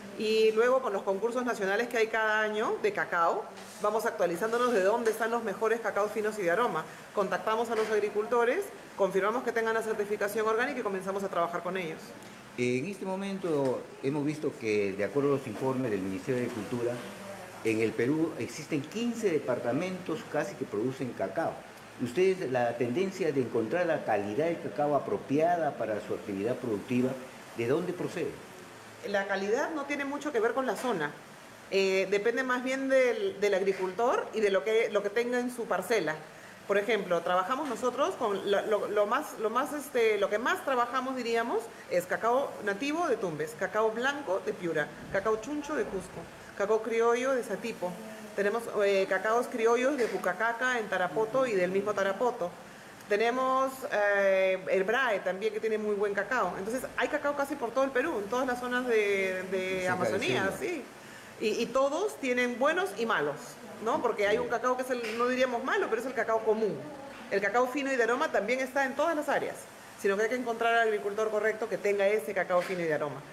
y luego con los concursos nacionales que hay cada año de cacao, vamos actualizándonos de dónde están los mejores cacaos finos y de aroma. Contactamos a los agricultores, confirmamos que tengan la certificación orgánica y comenzamos a trabajar con ellos. En este momento hemos visto que, de acuerdo a los informes del Ministerio de Cultura, en el Perú existen quince departamentos casi que producen cacao. ¿Ustedes la tendencia de encontrar la calidad del cacao apropiada para su actividad productiva, de dónde procede? La calidad no tiene mucho que ver con la zona. Eh, depende más bien del, del agricultor y de lo que, lo que tenga en su parcela. Por ejemplo, trabajamos nosotros con lo, lo, lo más, lo más, este, lo que más trabajamos, diríamos, es cacao nativo de Tumbes, cacao blanco de Piura, cacao chuncho de Cusco, cacao criollo de Satipo. Tenemos eh, cacaos criollos de Pucacaca en Tarapoto y del mismo Tarapoto. Tenemos eh, el Brae también, que tiene muy buen cacao. Entonces hay cacao casi por todo el Perú, en todas las zonas de, de Amazonía, sí. Y, y todos tienen buenos y malos, ¿no? Porque hay un cacao que es el, no diríamos malo, pero es el cacao común. El cacao fino y de aroma también está en todas las áreas, sino que hay que encontrar al agricultor correcto que tenga ese cacao fino y de aroma.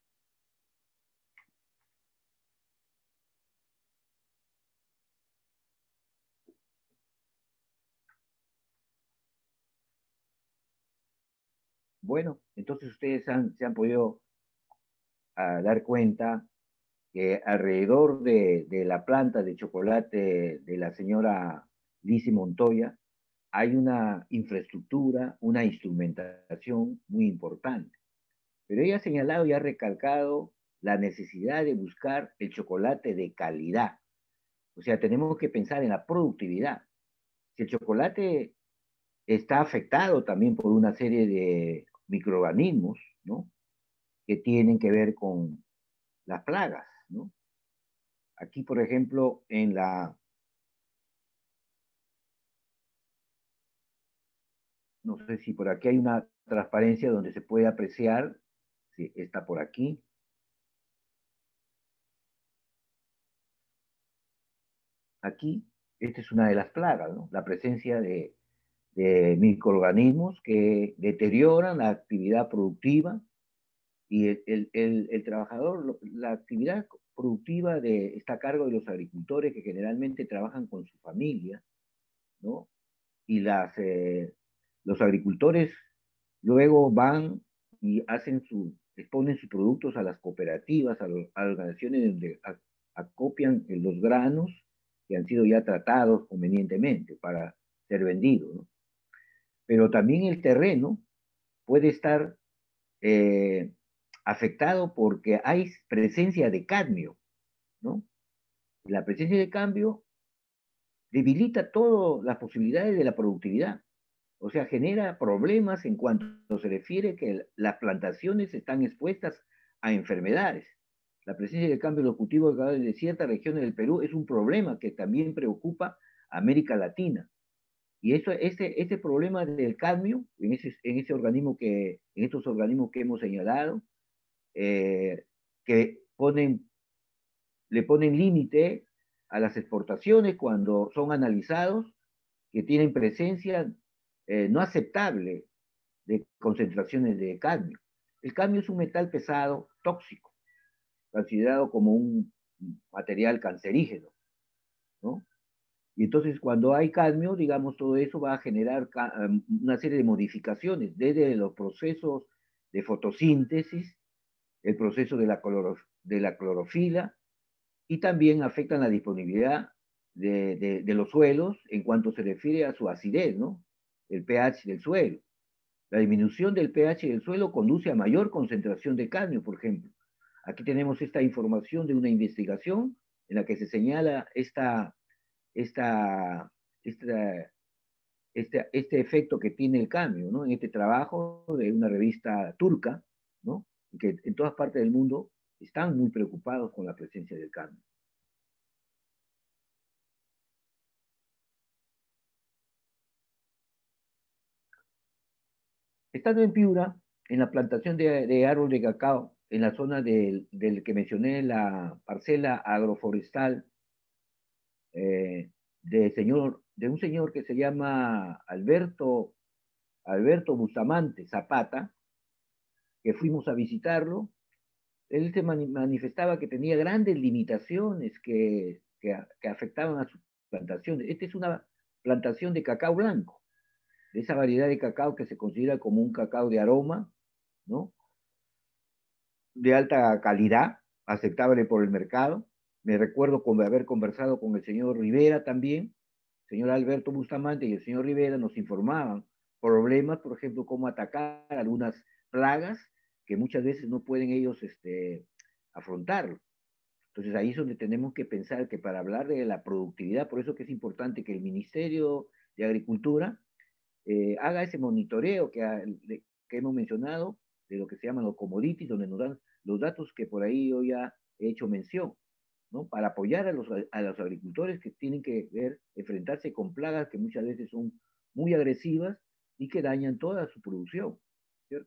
Bueno, entonces ustedes han, se han podido uh, dar cuenta que alrededor de, de la planta de chocolate de la señora Lizzy Montoya hay una infraestructura, una instrumentación muy importante. Pero ella ha señalado y ha recalcado la necesidad de buscar el chocolate de calidad. O sea, tenemos que pensar en la productividad. Si el chocolate está afectado también por una serie de microorganismos, ¿no?, que tienen que ver con las plagas, ¿no? Aquí, por ejemplo, en la, no sé si por aquí hay una transparencia donde se puede apreciar, si está por aquí. Aquí, esta es una de las plagas, ¿no? La presencia de, de microorganismos que deterioran la actividad productiva y el, el, el, el trabajador, la actividad productiva de, está a cargo de los agricultores que generalmente trabajan con su familia, ¿no? Y las, eh, los agricultores luego van y hacen su, exponen sus productos a las cooperativas, a, lo, a organizaciones donde a, acopian los granos que han sido ya tratados convenientemente para ser vendidos, ¿no? Pero también el terreno puede estar eh, afectado porque hay presencia de cadmio, ¿no? Y la presencia de cadmio debilita todas las posibilidades de la productividad. O sea, genera problemas en cuanto se refiere que las plantaciones están expuestas a enfermedades. La presencia de cambio de cultivos de ciertas regiones del Perú es un problema que también preocupa a América Latina. Y eso, ese, ese problema del cadmio en ese, en ese organismo que, en estos organismos que hemos señalado, eh, que ponen, le ponen límite a las exportaciones cuando son analizados, que tienen presencia eh, no aceptable de concentraciones de cadmio. El cadmio es un metal pesado tóxico, considerado como un material cancerígeno, ¿no? Y entonces cuando hay cadmio, digamos, todo eso va a generar una serie de modificaciones, desde los procesos de fotosíntesis, el proceso de la, cloro, de la clorofila, y también afectan la disponibilidad de, de, de los suelos en cuanto se refiere a su acidez, ¿no? El pH del suelo. La disminución del pH del suelo conduce a mayor concentración de cadmio, por ejemplo. Aquí tenemos esta información de una investigación en la que se señala esta, esta, esta, este, este efecto que tiene el cadmio, ¿no? En este trabajo de una revista turca, ¿no? Que en todas partes del mundo están muy preocupados con la presencia del cadmio. Estando en Piura, en la plantación de, de árbol de cacao, en la zona del, del que mencioné, la parcela agroforestal eh, de, señor, de un señor que se llama Alberto, Alberto Bustamante Zapata, que fuimos a visitarlo. Él se mani manifestaba que tenía grandes limitaciones que, que, que afectaban a sus plantaciones. Esta es una plantación de cacao blanco, de esa variedad de cacao que se considera como un cacao de aroma, ¿no? De alta calidad, aceptable por el mercado. Me recuerdo con haber conversado con el señor Rivera también, el señor Alberto Bustamante y el señor Rivera nos informaban problemas, por ejemplo, cómo atacar algunas plagas que muchas veces no pueden ellos este, afrontarlo. Entonces ahí es donde tenemos que pensar que para hablar de la productividad, por eso que es importante que el Ministerio de Agricultura eh, haga ese monitoreo que, ha, que hemos mencionado, de lo que se llaman los commodities, donde nos dan los datos que por ahí yo ya he hecho mención, ¿no? Para apoyar a los, a los agricultores que tienen que ver, enfrentarse con plagas que muchas veces son muy agresivas y que dañan toda su producción, ¿cierto?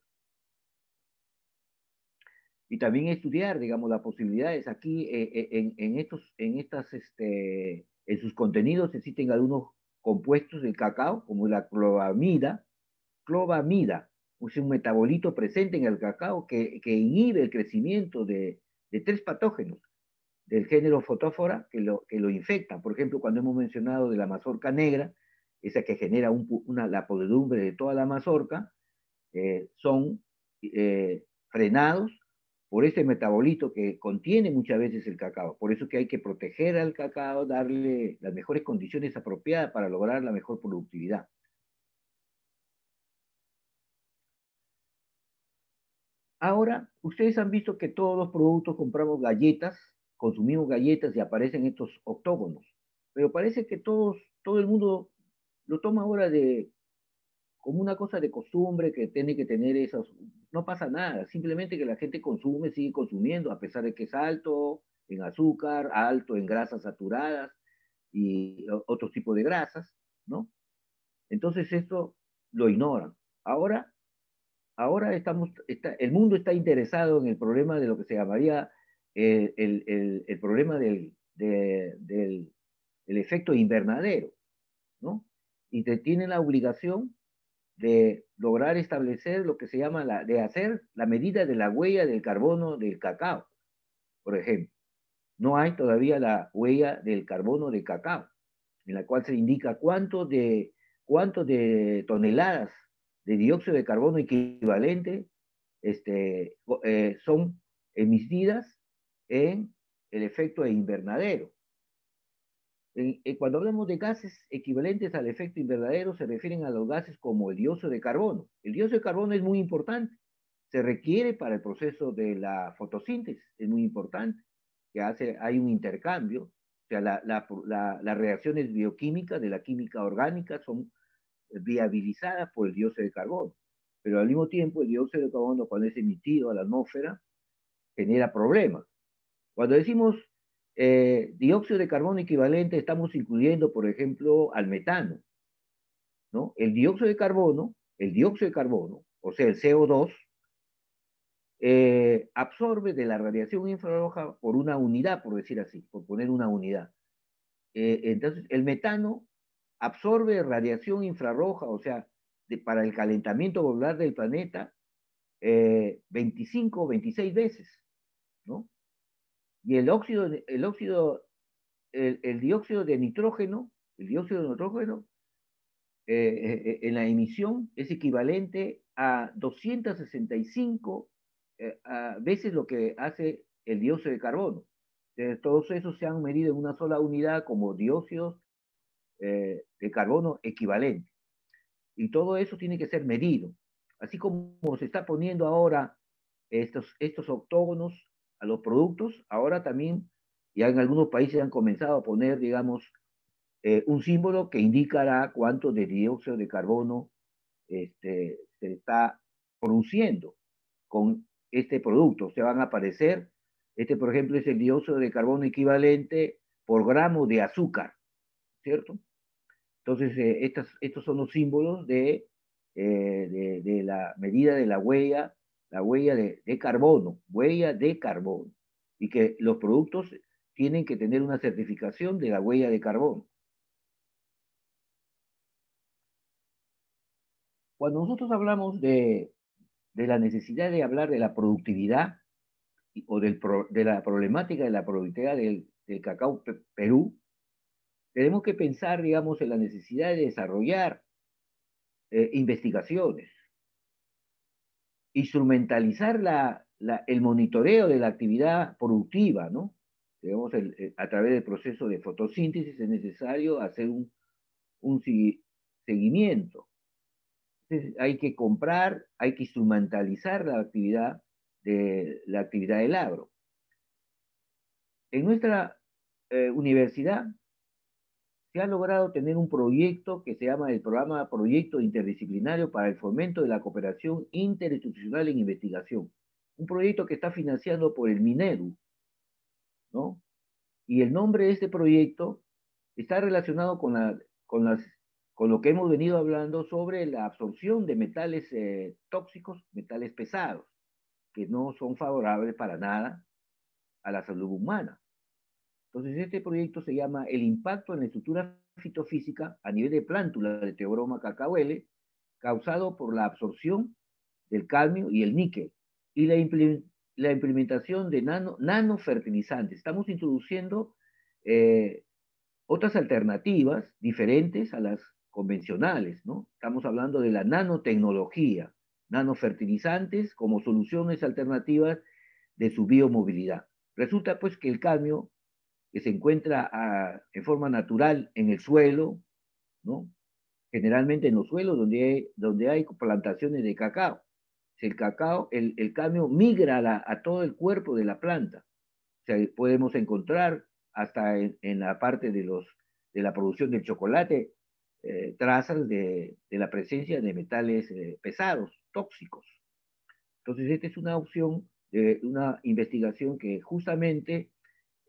Y también estudiar, digamos, las posibilidades. Aquí eh, en, en, estos, en estas, este, en sus contenidos existen algunos compuestos del cacao, como la clobamida, clobamida, es un metabolito presente en el cacao que, que inhibe el crecimiento de, de tres patógenos del género Photophora que lo, que lo infectan. Por ejemplo, cuando hemos mencionado de la mazorca negra, esa que genera un, una, la podredumbre de toda la mazorca, eh, son eh, frenados por este metabolito que contiene muchas veces el cacao. Por eso que hay que proteger al cacao, darle las mejores condiciones apropiadas para lograr la mejor productividad. Ahora, ustedes han visto que todos los productos compramos galletas, consumimos galletas y aparecen estos octógonos. Pero parece que todos, todo el mundo lo toma ahora de, como una cosa de costumbre que tiene que tener esos. No pasa nada, simplemente que la gente consume, sigue consumiendo, a pesar de que es alto en azúcar, alto en grasas saturadas y otros tipos de grasas, ¿no? Entonces esto lo ignoran. Ahora, ahora estamos, está, el mundo está interesado en el problema de lo que se llamaría el, el, el, el problema del, de, del el efecto invernadero, ¿no? Y te tienen la obligación de lograr establecer lo que se llama, la, de hacer la medida de la huella del carbono del cacao, por ejemplo. No hay todavía la huella del carbono del cacao, en la cual se indica cuánto de, cuánto de toneladas de dióxido de carbono equivalente este, eh, son emitidas en el efecto invernadero. En, en, cuando hablamos de gases equivalentes al efecto invernadero, se refieren a los gases como el dióxido de carbono. El dióxido de carbono es muy importante, se requiere para el proceso de la fotosíntesis, es muy importante, que hace, hay un intercambio, o sea, la, la, la, las reacciones bioquímicas de la química orgánica son viabilizadas por el dióxido de carbono, pero al mismo tiempo el dióxido de carbono, cuando es emitido a la atmósfera, genera problemas. Cuando decimos eh, dióxido de carbono equivalente, estamos incluyendo, por ejemplo, al metano, ¿no? El dióxido de carbono, el dióxido de carbono, o sea, el C O dos, eh, absorbe de la radiación infrarroja por una unidad, por decir así, por poner una unidad. Eh, entonces, el metano absorbe radiación infrarroja, o sea, de, para el calentamiento global del planeta, eh, veinticinco, veintiséis veces, ¿no? Y el óxido, el óxido, el, el dióxido de nitrógeno, el dióxido de nitrógeno, eh, eh, en la emisión es equivalente a doscientas sesenta y cinco eh, a veces lo que hace el dióxido de carbono. Entonces, todos esos se han medido en una sola unidad como dióxidos eh, de carbono equivalente. Y todo eso tiene que ser medido. Así como se está poniendo ahora estos, estos octógonos a los productos, ahora también ya en algunos países han comenzado a poner, digamos, eh, un símbolo que indicará cuánto de dióxido de carbono este, se está produciendo con este producto. Se van a aparecer, este por ejemplo es el dióxido de carbono equivalente por gramo de azúcar, ¿cierto? Entonces, eh, estas, estos son los símbolos de, eh, de, de la medida de la huella, la huella de, de carbono, huella de carbono, y que los productos tienen que tener una certificación de la huella de carbono. Cuando nosotros hablamos de, de la necesidad de hablar de la productividad o del pro, de la problemática de la productividad del, del cacao Perú, tenemos que pensar, digamos, en la necesidad de desarrollar eh, investigaciones, instrumentalizar la, la, el monitoreo de la actividad productiva, ¿no? Digamos, el, el, a través del proceso de fotosíntesis es necesario hacer un, un seguimiento. Entonces, hay que comprar, hay que instrumentalizar la actividad, de, la actividad del agro. En nuestra eh, universidad se ha logrado tener un proyecto que se llama el Programa Proyecto Interdisciplinario para el Fomento de la Cooperación Interinstitucional en Investigación. Un proyecto que está financiado por el Minedu, ¿no? Y el nombre de este proyecto está relacionado con, la, con, las, con lo que hemos venido hablando sobre la absorción de metales eh, tóxicos, metales pesados, que no son favorables para nada a la salud humana. Entonces, este proyecto se llama El impacto en la estructura fitofísica a nivel de plántula de Theobroma cacahuele, causado por la absorción del cadmio y el níquel, y la, implement la implementación de nano, nanofertilizantes. Estamos introduciendo eh, otras alternativas diferentes a las convencionales, ¿no? Estamos hablando de la nanotecnología, nanofertilizantes como soluciones alternativas de su biomovilidad. Resulta pues que el cadmio que se encuentra a, en forma natural en el suelo, ¿no? Generalmente en los suelos donde hay, donde hay plantaciones de cacao. El cacao, el, el cadmio migra a, la, a todo el cuerpo de la planta. O sea, podemos encontrar hasta en, en la parte de, los, de la producción del chocolate eh, trazas de, de la presencia de metales eh, pesados, tóxicos. Entonces, esta es una opción de una investigación que justamente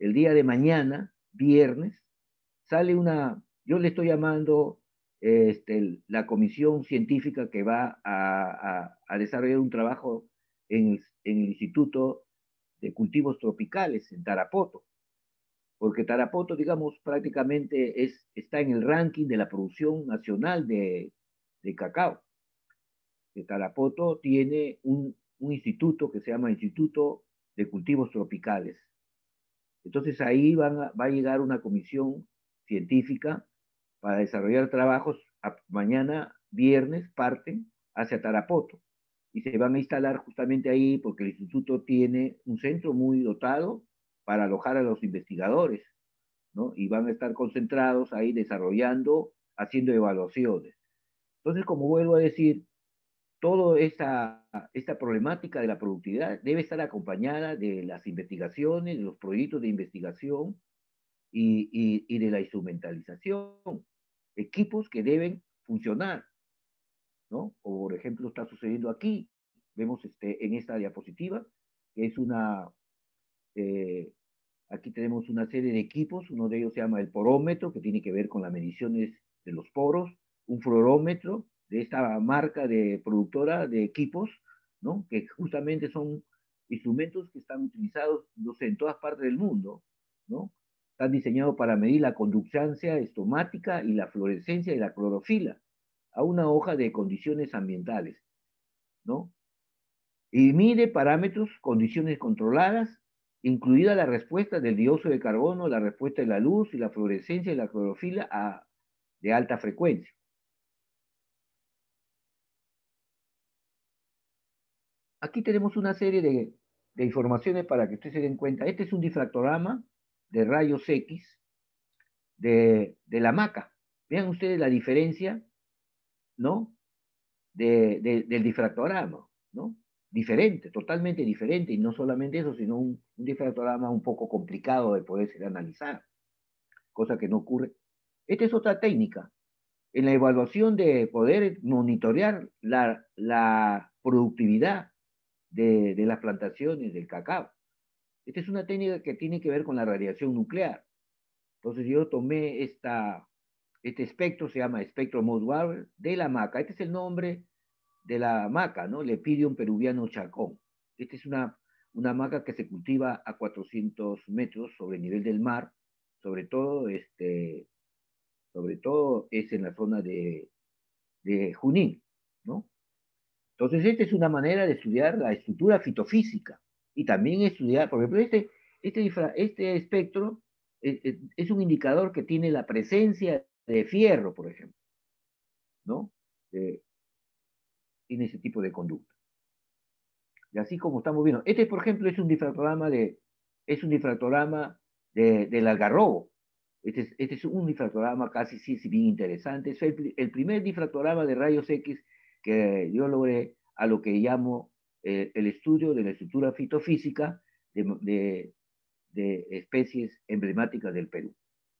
el día de mañana, viernes, sale una, yo le estoy llamando este, la comisión científica que va a, a, a desarrollar un trabajo en, en el Instituto de Cultivos Tropicales, en Tarapoto, porque Tarapoto, digamos, prácticamente es, está en el ranking de la producción nacional de, de cacao. Que Tarapoto tiene un, un instituto que se llama Instituto de Cultivos Tropicales. Entonces ahí van a, va a llegar una comisión científica para desarrollar trabajos. A, mañana, viernes, parten hacia Tarapoto y se van a instalar justamente ahí porque el instituto tiene un centro muy dotado para alojar a los investigadores, ¿no? Y van a estar concentrados ahí desarrollando, haciendo evaluaciones. Entonces, como vuelvo a decir, toda esta, esta problemática de la productividad debe estar acompañada de las investigaciones, de los proyectos de investigación y, y, y de la instrumentalización. Equipos que deben funcionar, ¿no? O, por ejemplo, está sucediendo aquí. Vemos este, en esta diapositiva, que es una... Eh, aquí tenemos una serie de equipos. Uno de ellos se llama el porómetro, que tiene que ver con las mediciones de los poros. Un fluorómetro, de esta marca de productora de equipos, ¿no? Que justamente son instrumentos que están utilizados, no sé, en todas partes del mundo, ¿no? Están diseñados para medir la conductancia estomática y la fluorescencia de la clorofila a una hoja de condiciones ambientales, ¿no? Y mide parámetros, condiciones controladas, incluida la respuesta del dióxido de carbono, la respuesta de la luz y la fluorescencia de la clorofila a, de alta frecuencia. Aquí tenemos una serie de, de informaciones para que ustedes se den cuenta. Este es un difractograma de rayos X de, de la maca. Vean ustedes la diferencia, ¿no? De, de, del difractograma, ¿no? Diferente, totalmente diferente, y no solamente eso, sino un, un difractograma un poco complicado de poder ser analizar, cosa que no ocurre. Esta es otra técnica. En la evaluación de poder monitorear la, la productividad De, de las plantaciones del cacao. Esta es una técnica que tiene que ver con la radiación nuclear. Entonces yo tomé esta, este espectro, se llama espectro Moss-Bauer, de la maca. Este es el nombre de la maca, ¿no? Lepidium peruviano chacón. Esta es una, una maca que se cultiva a cuatrocientos metros sobre el nivel del mar, sobre todo, este, sobre todo es en la zona de, de Junín, ¿no? Entonces, esta es una manera de estudiar la estructura fitofísica y también estudiar, por ejemplo, este, este, este espectro es, es un indicador que tiene la presencia de fierro, por ejemplo, ¿no? Eh, tiene ese tipo de conducta. Y así como estamos viendo, este, por ejemplo, es un difractograma, de, es un difractograma de, del algarrobo. Este es, este es un difractograma casi sí, sí, bien interesante. Es el, el primer difractograma de rayos X que yo logré a lo que llamo eh, el estudio de la estructura fitofísica de, de, de especies emblemáticas del Perú.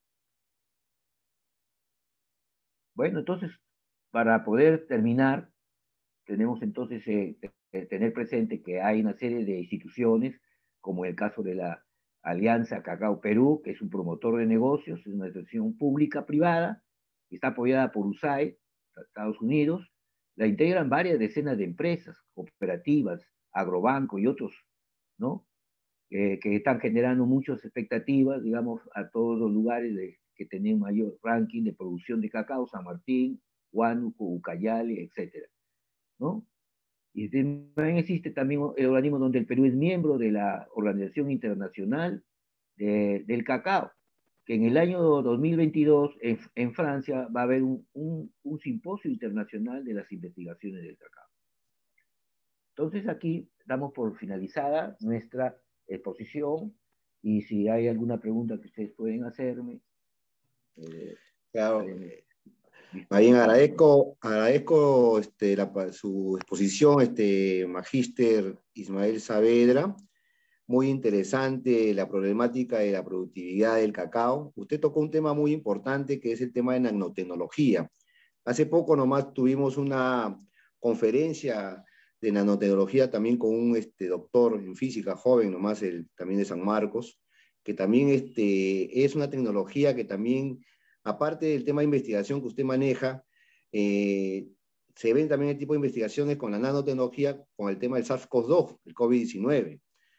Bueno, entonces, para poder terminar, tenemos entonces eh, tener presente que hay una serie de instituciones, como el caso de la Alianza Cacao Perú, que es un promotor de negocios, es una asociación pública-privada, que está apoyada por U S A I D, Estados Unidos. La integran varias decenas de empresas, cooperativas, agrobanco y otros, ¿no? Eh, que están generando muchas expectativas, digamos, a todos los lugares de, que tienen mayor ranking de producción de cacao, San Martín, Huánuco, Ucayali, etcétera, ¿no? Y también existe también el organismo donde el Perú es miembro de la Organización Internacional de, del Cacao, que en el año dos mil veintidós en, en Francia va a haber un, un, un simposio internacional de las investigaciones del cacao. Entonces aquí damos por finalizada nuestra exposición y si hay alguna pregunta que ustedes pueden hacerme. Eh, claro. Más bien agradezco, agradezco este, la, su exposición, este, Magíster Ismael Saavedra. Muy interesante la problemática de la productividad del cacao. Usted tocó un tema muy importante que es el tema de nanotecnología. Hace poco nomás tuvimos una conferencia de nanotecnología también con un este, doctor en física joven, nomás el, también de San Marcos, que también este, es una tecnología que también, aparte del tema de investigación que usted maneja, eh, se ven también el tipo de investigaciones con la nanotecnología, con el tema del SARS-CoV dos, el COVID diecinueve.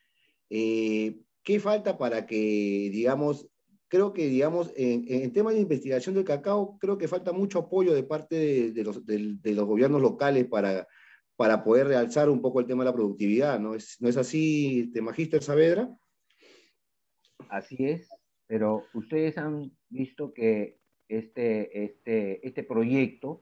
Eh, ¿Qué falta para que, digamos, creo que, digamos, en, en tema de investigación del cacao, creo que falta mucho apoyo de parte de, de, los, de, de los gobiernos locales para, para poder realzar un poco el tema de la productividad, ¿no es, ¿no es así, este, Magíster Saavedra? Así es, pero ustedes han visto que este, este, este proyecto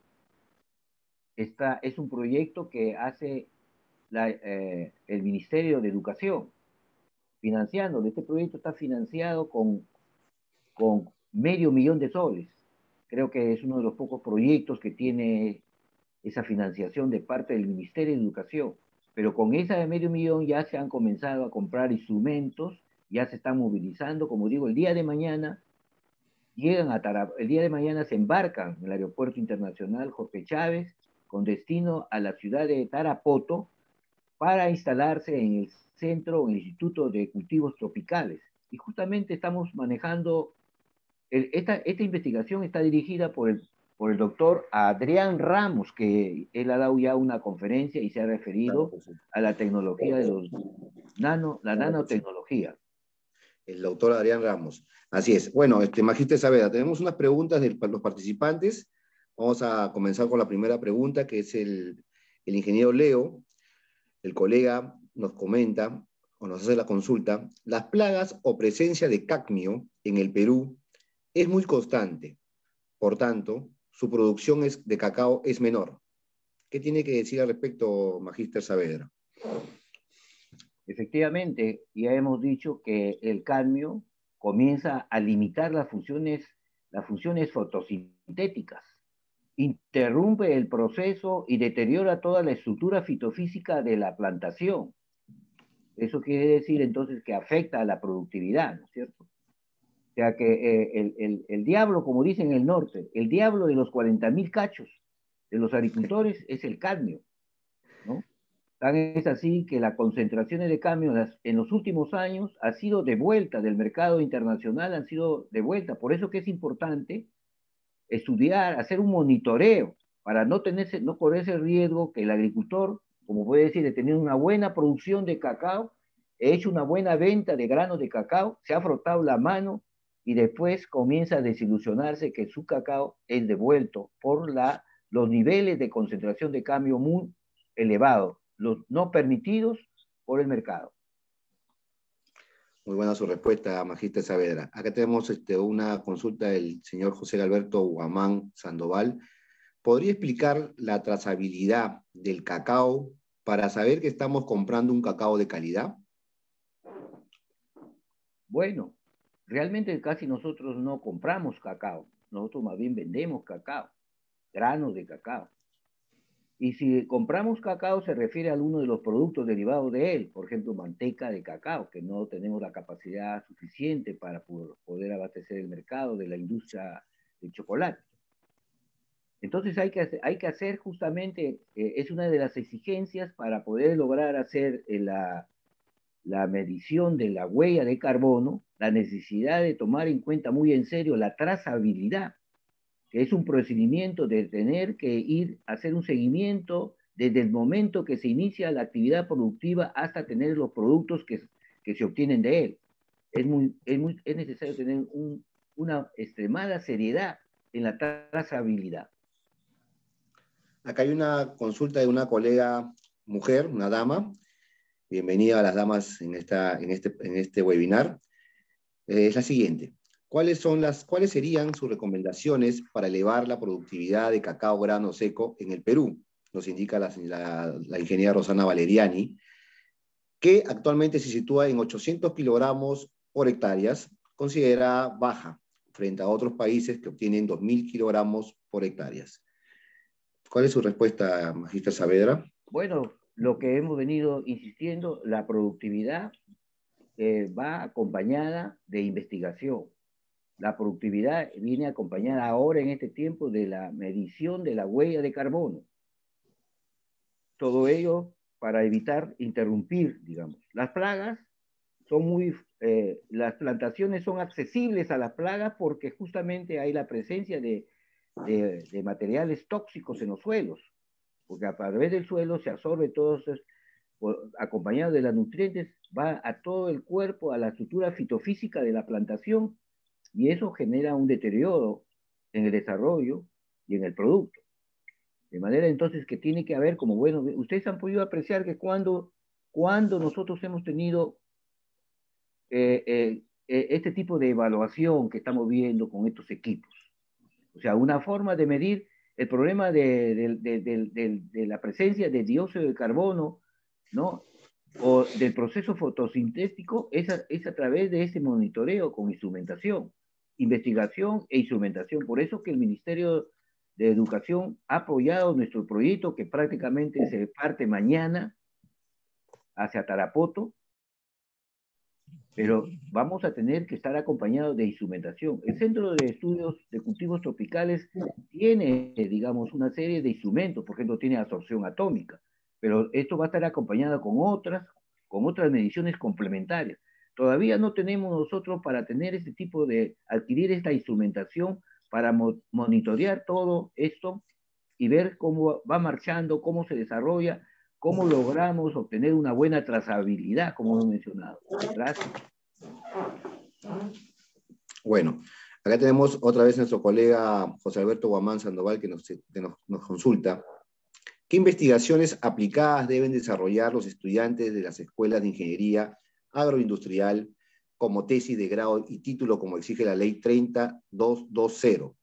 está, es un proyecto que hace la, eh, el Ministerio de Educación, financiándolo. Este proyecto está financiado con, con medio millón de soles. Creo que es uno de los pocos proyectos que tiene esa financiación de parte del Ministerio de Educación. Pero con esa de medio millón ya se han comenzado a comprar instrumentos, ya se están movilizando. Como digo, el día de mañana llegan a Tarap el día de mañana se embarcan en el Aeropuerto Internacional Jorge Chávez con destino a la ciudad de Tarapoto para instalarse en el centro, en el Instituto de Cultivos Tropicales. Y justamente estamos manejando, el, esta, esta investigación está dirigida por el, por el doctor Adrián Ramos, que él ha dado ya una conferencia y se ha referido Claro, sí. a la tecnología de los nano, la Claro, nanotecnología. el doctor Adrián Ramos. Así es. Bueno, este, Magíster Saavedra, tenemos unas preguntas de los participantes. Vamos a comenzar con la primera pregunta, que es el, el ingeniero Leo. El colega nos comenta o nos hace la consulta. Las plagas o presencia de cadmio en el Perú es muy constante. Por tanto, su producción es, de cacao es menor. ¿Qué tiene que decir al respecto, Magíster Saavedra? Efectivamente, ya hemos dicho que el cadmio comienza a limitar las funciones, las funciones fotosintéticas, interrumpe el proceso y deteriora toda la estructura fitofísica de la plantación. Eso quiere decir entonces que afecta a la productividad, ¿no es cierto? O sea que eh, el, el, el diablo, como dicen en el norte, el diablo de los cuarenta mil cachos de los agricultores es el cadmio, ¿no? Tan es así que las concentraciones de cadmio en los últimos años ha sido devuelta del mercado internacional, han sido devueltas. Por eso que es importante estudiar, hacer un monitoreo para no, tenerse, no correr ese riesgo que el agricultor, como puede decir, de tener una buena producción de cacao, he hecho una buena venta de granos de cacao, se ha frotado la mano y después comienza a desilusionarse que su cacao es devuelto por la, los niveles de concentración de cadmio muy elevados, los no permitidos por el mercado. Muy buena su respuesta, Magíster Saavedra. Acá tenemos este, una consulta del señor José Alberto Guamán Sandoval. ¿Podría explicar la trazabilidad del cacao para saber que estamos comprando un cacao de calidad? Bueno, realmente casi nosotros no compramos cacao, nosotros más bien vendemos cacao, granos de cacao. Y si compramos cacao se refiere a uno de los productos derivados de él, por ejemplo, manteca de cacao, que no tenemos la capacidad suficiente para poder abastecer el mercado de la industria del chocolate. Entonces hay que hacer, hay que hacer justamente, eh, es una de las exigencias para poder lograr hacer eh, la, la medición de la huella de carbono, la necesidad de tomar en cuenta muy en serio la trazabilidad, que es un procedimiento de tener que ir a hacer un seguimiento desde el momento que se inicia la actividad productiva hasta tener los productos que, que se obtienen de él. Es, muy, es, muy, es necesario tener un, una extremada seriedad en la trazabilidad. Acá hay una consulta de una colega mujer, una dama. Bienvenida a las damas en, esta, en, este, en este webinar. Eh, es la siguiente. ¿Cuáles, son las, ¿Cuáles serían sus recomendaciones para elevar la productividad de cacao grano seco en el Perú? Nos indica la, la, la ingeniera Rosana Valeriani, que actualmente se sitúa en ochocientos kilogramos por hectáreas, considerada baja frente a otros países que obtienen dos mil kilogramos por hectáreas. ¿Cuál es su respuesta, Magíster Saavedra? Bueno, lo que hemos venido insistiendo, la productividad eh, va acompañada de investigación. La productividad viene acompañada ahora en este tiempo de la medición de la huella de carbono. Todo ello para evitar interrumpir, digamos, las plagas son muy, eh, las plantaciones son accesibles a las plagas porque justamente hay la presencia de, de, de materiales tóxicos en los suelos, porque a través del suelo se absorbe todos esos, acompañado de los nutrientes, va a todo el cuerpo, a la estructura fitofísica de la plantación, y eso genera un deterioro en el desarrollo y en el producto. De manera entonces que tiene que haber, como bueno, ustedes han podido apreciar que cuando, cuando nosotros hemos tenido eh, eh, eh, este tipo de evaluación que estamos viendo con estos equipos, o sea, una forma de medir el problema de, de, de, de, de, de la presencia de dióxido de carbono, ¿no? O del proceso fotosintético es a, es a través de ese monitoreo con instrumentación, investigación e instrumentación. Por eso que el Ministerio de Educación ha apoyado nuestro proyecto que prácticamente se parte mañana hacia Tarapoto, pero vamos a tener que estar acompañados de instrumentación. El Centro de Estudios de Cultivos Tropicales tiene, digamos, una serie de instrumentos, por ejemplo, tiene absorción atómica, pero esto va a estar acompañado con otras, con otras mediciones complementarias. Todavía no tenemos nosotros para tener este tipo de, adquirir esta instrumentación para mo monitorear todo esto y ver cómo va marchando, cómo se desarrolla, cómo logramos obtener una buena trazabilidad, como hemos mencionado. Gracias. Bueno, acá tenemos otra vez nuestro colega José Alberto Guamán Sandoval que nos, que nos, nos consulta. ¿Qué investigaciones aplicadas deben desarrollar los estudiantes de las escuelas de ingeniería agroindustrial como tesis de grado y título como exige la ley treinta mil doscientos veinte?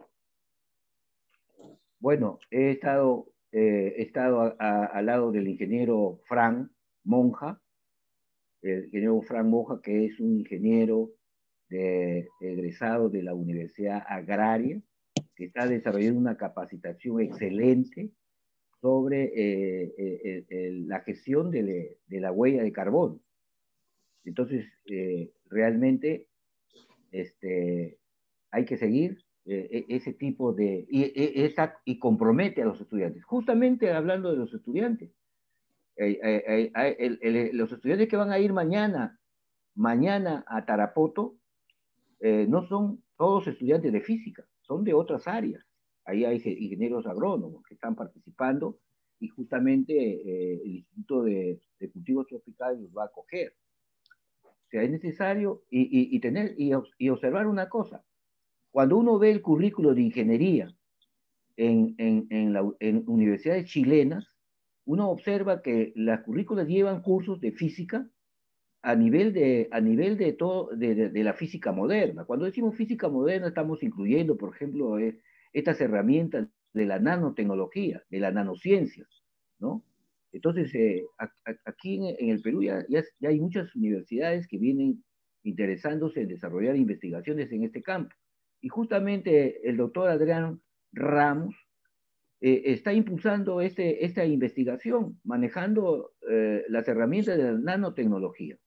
Bueno, he estado, eh, he estado a, a, al lado del ingeniero Fran Monja, el ingeniero Fran Monja, que es un ingeniero de, egresado de la Universidad Agraria, que está desarrollando una capacitación excelente sobre eh, eh, eh, la gestión de, le, de la huella de carbono. Entonces, eh, realmente este, hay que seguir eh, ese tipo de... Y, esa, y compromete a los estudiantes. Justamente hablando de los estudiantes, eh, eh, eh, el, el, los estudiantes que van a ir mañana, mañana a Tarapoto, eh, no son todos estudiantes de física, son de otras áreas. Ahí hay ingenieros agrónomos que están participando y justamente eh, el Instituto de, de Cultivos Tropicales los va a acoger. O sea, es necesario y, y, y tener y, y observar una cosa. Cuando uno ve el currículo de ingeniería en, en, en, la, en universidades chilenas, uno observa que las currículas llevan cursos de física a nivel de, a nivel de, todo, de, de, de la física moderna. Cuando decimos física moderna estamos incluyendo, por ejemplo, eh, estas herramientas de la nanotecnología, de la nanociencia, ¿no? Entonces, eh, a, a, aquí en, en el Perú ya, ya, ya hay muchas universidades que vienen interesándose en desarrollar investigaciones en este campo. Y justamente el doctor Adrián Ramos eh, está impulsando este, esta investigación, manejando eh, las herramientas de la nanotecnología.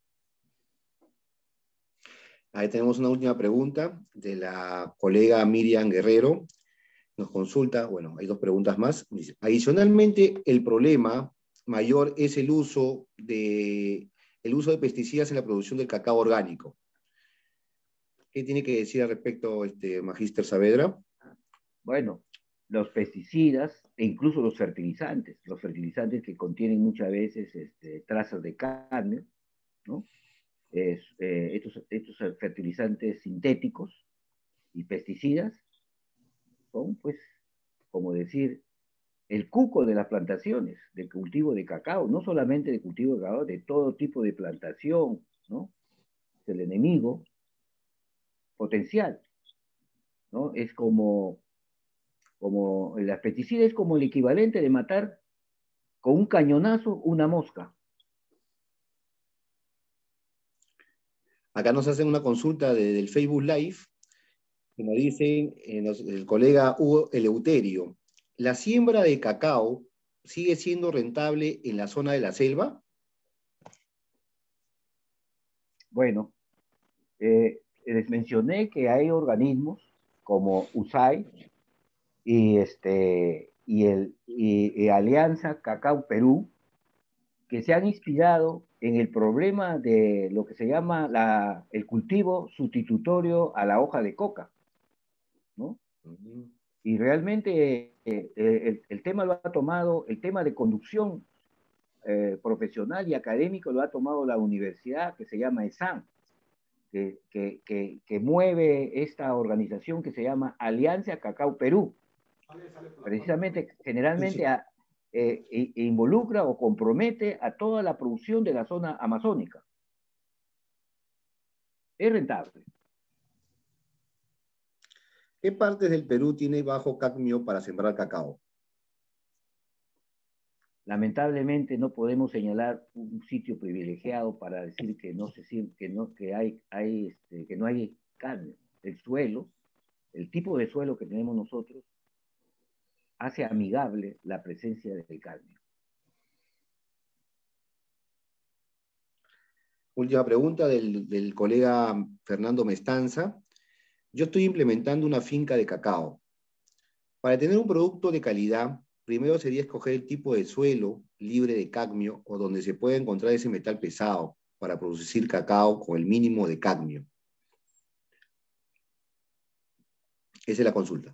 Ahí tenemos una última pregunta de la colega Miriam Guerrero. Nos consulta, bueno, hay dos preguntas más. Dice, adicionalmente, el problema mayor es el uso de, el uso de pesticidas en la producción del cacao orgánico. ¿Qué tiene que decir al respecto, este, Magíster Saavedra? Bueno, los pesticidas e incluso los fertilizantes, los fertilizantes que contienen muchas veces este, trazas de carne, ¿no? Es, eh, estos, estos fertilizantes sintéticos y pesticidas son, pues, como decir, el cuco de las plantaciones, del cultivo de cacao, no solamente de cultivo de cacao, de todo tipo de plantación, ¿no? Es el enemigo potencial, ¿no? Es como, como, el pesticida es como el equivalente de matar con un cañonazo una mosca. Acá nos hacen una consulta de, del Facebook Live, que nos dicen eh, nos, el colega Hugo Eleuterio, ¿la siembra de cacao sigue siendo rentable en la zona de la selva? Bueno, eh, les mencioné que hay organismos como U S A I y, este, y, el, y, y Alianza Cacao Perú que se han inspirado en el problema de lo que se llama la, el cultivo sustitutorio a la hoja de coca, ¿no? Uh-huh. Y realmente eh, el, el tema lo ha tomado, el tema de conducción eh, profesional y académico lo ha tomado la universidad que se llama ESAM, que, que, que, que mueve esta organización que se llama Alianza Cacao Perú. Precisamente, generalmente a, eh, e, e involucra o compromete a toda la producción de la zona amazónica. Es rentable. ¿Qué partes del Perú tiene bajo cadmio para sembrar cacao? Lamentablemente no podemos señalar un sitio privilegiado para decir que no se que no que hay, hay este, que no hay cadmio. El suelo, el tipo de suelo que tenemos nosotros hace amigable la presencia del cadmio. Última pregunta del, del colega Fernando Mestanza. Yo estoy implementando una finca de cacao. Para tener un producto de calidad, primero sería escoger el tipo de suelo libre de cadmio o donde se pueda encontrar ese metal pesado para producir cacao con el mínimo de cadmio. Esa es la consulta.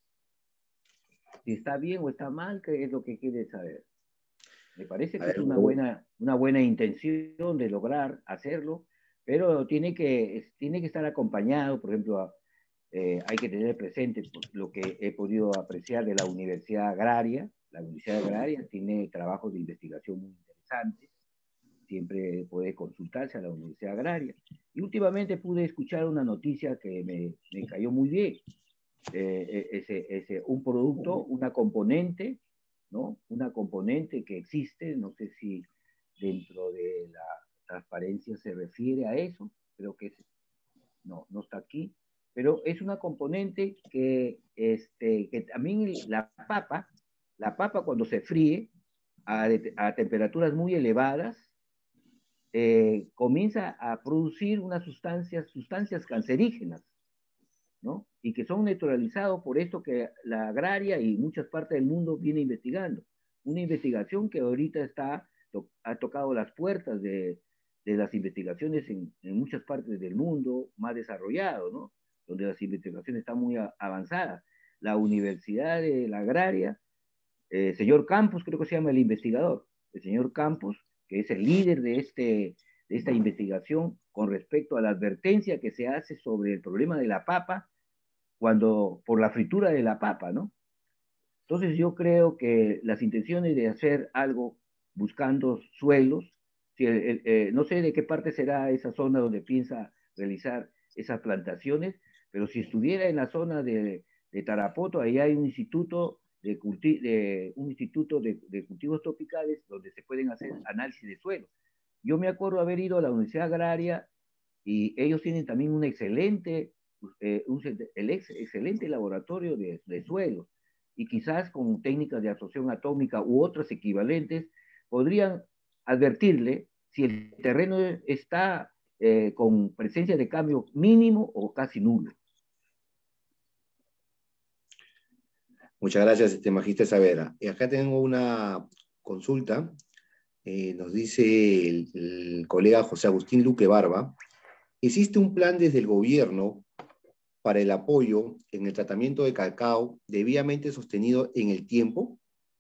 Si está bien o está mal, ¿qué es lo que quiere saber? Me parece que ver, es una buena, una buena intención de lograr hacerlo, pero tiene que, tiene que estar acompañado, por ejemplo, eh, hay que tener presente lo que he podido apreciar de la Universidad Agraria. La Universidad Agraria tiene trabajos de investigación muy interesantes, siempre puede consultarse a la Universidad Agraria. Y últimamente pude escuchar una noticia que me, me cayó muy bien. Eh, ese, ese, un producto, una componente, ¿no? Una componente que existe, no sé si dentro de la transparencia se refiere a eso, creo que es, no, no está aquí, pero es una componente que, este, que también la papa, la papa cuando se fríe a, a temperaturas muy elevadas, eh, comienza a producir unas sustancias, sustancias cancerígenas, ¿no? Y que son neutralizados por esto que la agraria y muchas partes del mundo viene investigando. Una investigación que ahorita está, to, ha tocado las puertas de, de las investigaciones en, en muchas partes del mundo más desarrollado, ¿no? Donde las investigaciones están muy a, avanzadas. La Universidad de la Agraria, el eh, señor Campos, creo que se llama el investigador, el señor Campos, que es el líder de, este, de esta investigación con respecto a la advertencia que se hace sobre el problema de la papa, cuando por la fritura de la papa, ¿no? Entonces yo creo que las intenciones de hacer algo buscando suelos, si el, el, eh, no sé de qué parte será esa zona donde piensa realizar esas plantaciones, pero si estuviera en la zona de, de Tarapoto, ahí hay un instituto de, culti de, un instituto de, de cultivos tropicales donde se pueden hacer análisis de suelo. Yo me acuerdo haber ido a la Universidad Agraria y ellos tienen también un excelente Eh, un, el ex, excelente laboratorio de, de suelos, y quizás con técnicas de absorción atómica u otras equivalentes podrían advertirle si el terreno está eh, con presencia de cambio mínimo o casi nulo. Muchas gracias, este Magíster Saavedra. Y acá tengo una consulta. Eh, nos dice el, el colega José Agustín Luque Barba. ¿Existe un plan desde el gobierno para el apoyo en el tratamiento de cacao debidamente sostenido en el tiempo?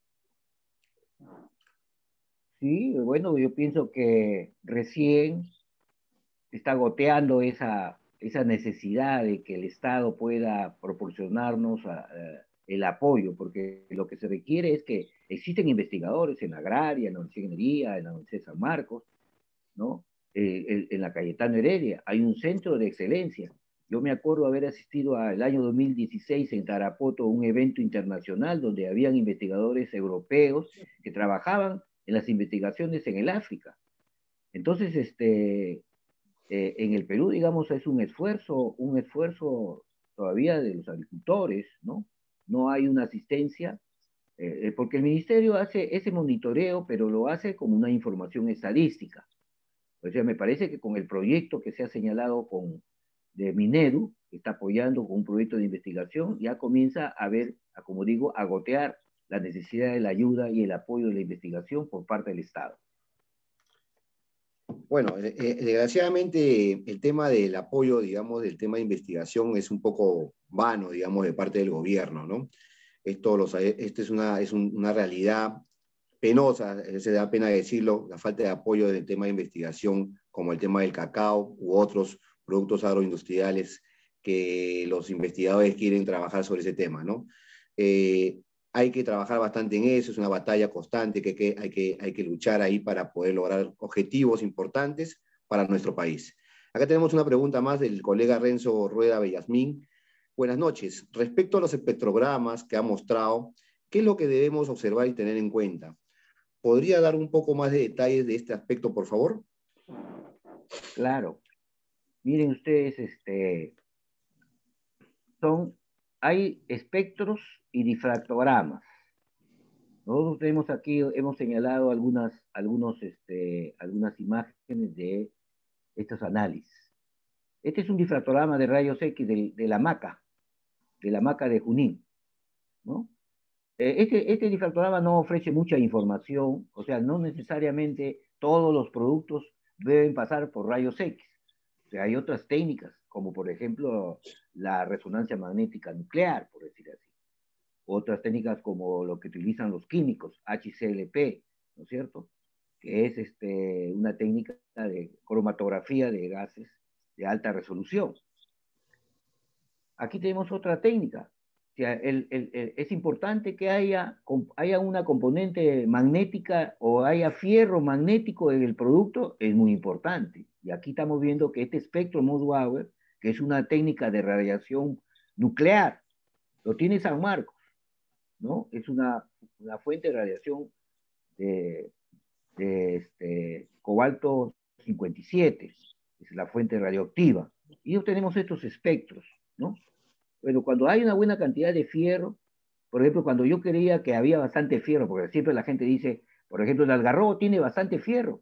Sí, bueno, yo pienso que recién está goteando esa, esa necesidad de que el Estado pueda proporcionarnos a, a, el apoyo, porque lo que se requiere es que existen investigadores en la agraria, en la ingeniería, en la Universidad de San Marcos, ¿no? Eh, en, en la Cayetano Heredia, hay un centro de excelencia. Yo me acuerdo haber asistido al año dos mil dieciséis en Tarapoto a un evento internacional donde habían investigadores europeos que trabajaban en las investigaciones en el África. Entonces, este, eh, en el Perú, digamos, es un esfuerzo, un esfuerzo todavía de los agricultores, ¿no? No hay una asistencia, eh, porque el ministerio hace ese monitoreo, pero lo hace como una información estadística. O sea, me parece que con el proyecto que se ha señalado con, de Minedu, que está apoyando con un proyecto de investigación, ya comienza a ver, a, como digo, a gotear la necesidad de la ayuda y el apoyo de la investigación por parte del Estado. Bueno, eh, eh, desgraciadamente el tema del apoyo, digamos, del tema de investigación es un poco vano, digamos, de parte del gobierno, ¿no? Esto, los, esto es, una, es un, una realidad penosa, se da pena decirlo, la falta de apoyo del tema de investigación, como el tema del cacao u otros productos agroindustriales que los investigadores quieren trabajar sobre ese tema, ¿no? Eh, hay que trabajar bastante en eso, es una batalla constante que, que, hay, que hay que luchar ahí para poder lograr objetivos importantes para nuestro país. Acá tenemos una pregunta más del colega Renzo Rueda Bellasmín. Buenas noches. Respecto a los espectrogramas que ha mostrado, ¿qué es lo que debemos observar y tener en cuenta? ¿Podría dar un poco más de detalles de este aspecto, por favor? Claro. Miren ustedes, este, son, hay espectros y difractogramas. Nosotros tenemos aquí, hemos señalado algunas, algunos, este, algunas imágenes de estos análisis. Este es un difractograma de rayos X de, de la maca, de la maca de Junín, ¿no? Eh, este, este difractograma no ofrece mucha información, o sea, no necesariamente todos los productos deben pasar por rayos X. O sea, hay otras técnicas, como por ejemplo la resonancia magnética nuclear, por decir así. Otras técnicas como lo que utilizan los químicos, H C L P, ¿no es cierto? Que es este, una técnica de cromatografía de gases de alta resolución. Aquí tenemos otra técnica. O sea, el, el, el, es importante que haya, haya una componente magnética o haya fierro magnético en el producto, es muy importante. Y aquí estamos viendo que este espectro Mosbauer, que es una técnica de radiación nuclear, lo tiene San Marcos, ¿no? Es una, una fuente de radiación de, de este, cobalto cincuenta y siete, es la fuente radioactiva. Y tenemos estos espectros, ¿no? Pero cuando hay una buena cantidad de fierro, por ejemplo, cuando yo creía que había bastante fierro, porque siempre la gente dice, por ejemplo, el algarrobo tiene bastante fierro.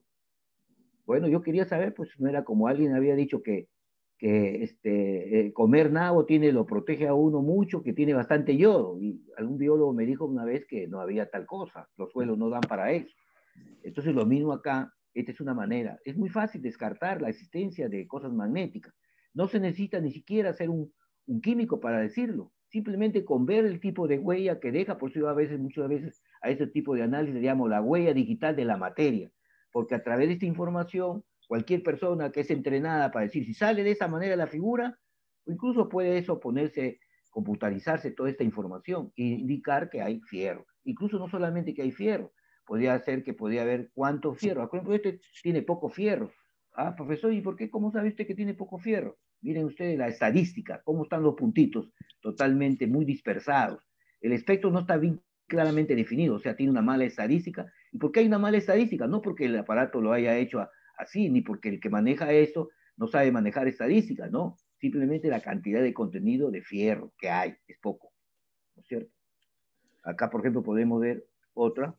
Bueno, yo quería saber, pues no era como alguien había dicho que, que este, eh, comer nabo tiene, lo protege a uno mucho, que tiene bastante yodo. Y algún biólogo me dijo una vez que no había tal cosa, los suelos no dan para eso. Entonces lo mismo acá, esta es una manera. Es muy fácil descartar la existencia de cosas magnéticas. No se necesita ni siquiera ser un, un químico para decirlo. Simplemente con ver el tipo de huella que deja, por eso a veces, muchas veces a ese tipo de análisis le llamo la huella digital de la materia, porque a través de esta información, cualquier persona que es entrenada para decir si sale de esa manera la figura, o incluso puede eso ponerse, computarizarse toda esta información e indicar que hay fierro. Incluso no solamente que hay fierro, podría ser que podría haber cuánto fierro. Por ejemplo, este tiene poco fierro. Ah, profesor, ¿y por qué? ¿Cómo sabe usted que tiene poco fierro? Miren ustedes la estadística, cómo están los puntitos, totalmente muy dispersados. El espectro no está bien claramente definido, o sea, tiene una mala estadística. ¿Y por qué hay una mala estadística? No porque el aparato lo haya hecho a, así, ni porque el que maneja esto no sabe manejar estadística, no. Simplemente la cantidad de contenido de fierro que hay es poco, ¿no es cierto? Acá, por ejemplo, podemos ver otra.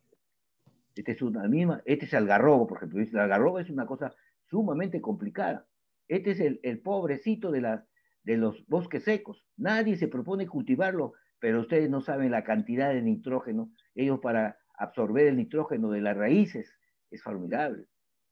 Este es una misma, este es algarrobo, por ejemplo. El algarrobo es una cosa sumamente complicada. Este es el, el pobrecito de, la, de los bosques secos. Nadie se propone cultivarlo, pero ustedes no saben la cantidad de nitrógeno. Ellos para absorber el nitrógeno de las raíces es formidable.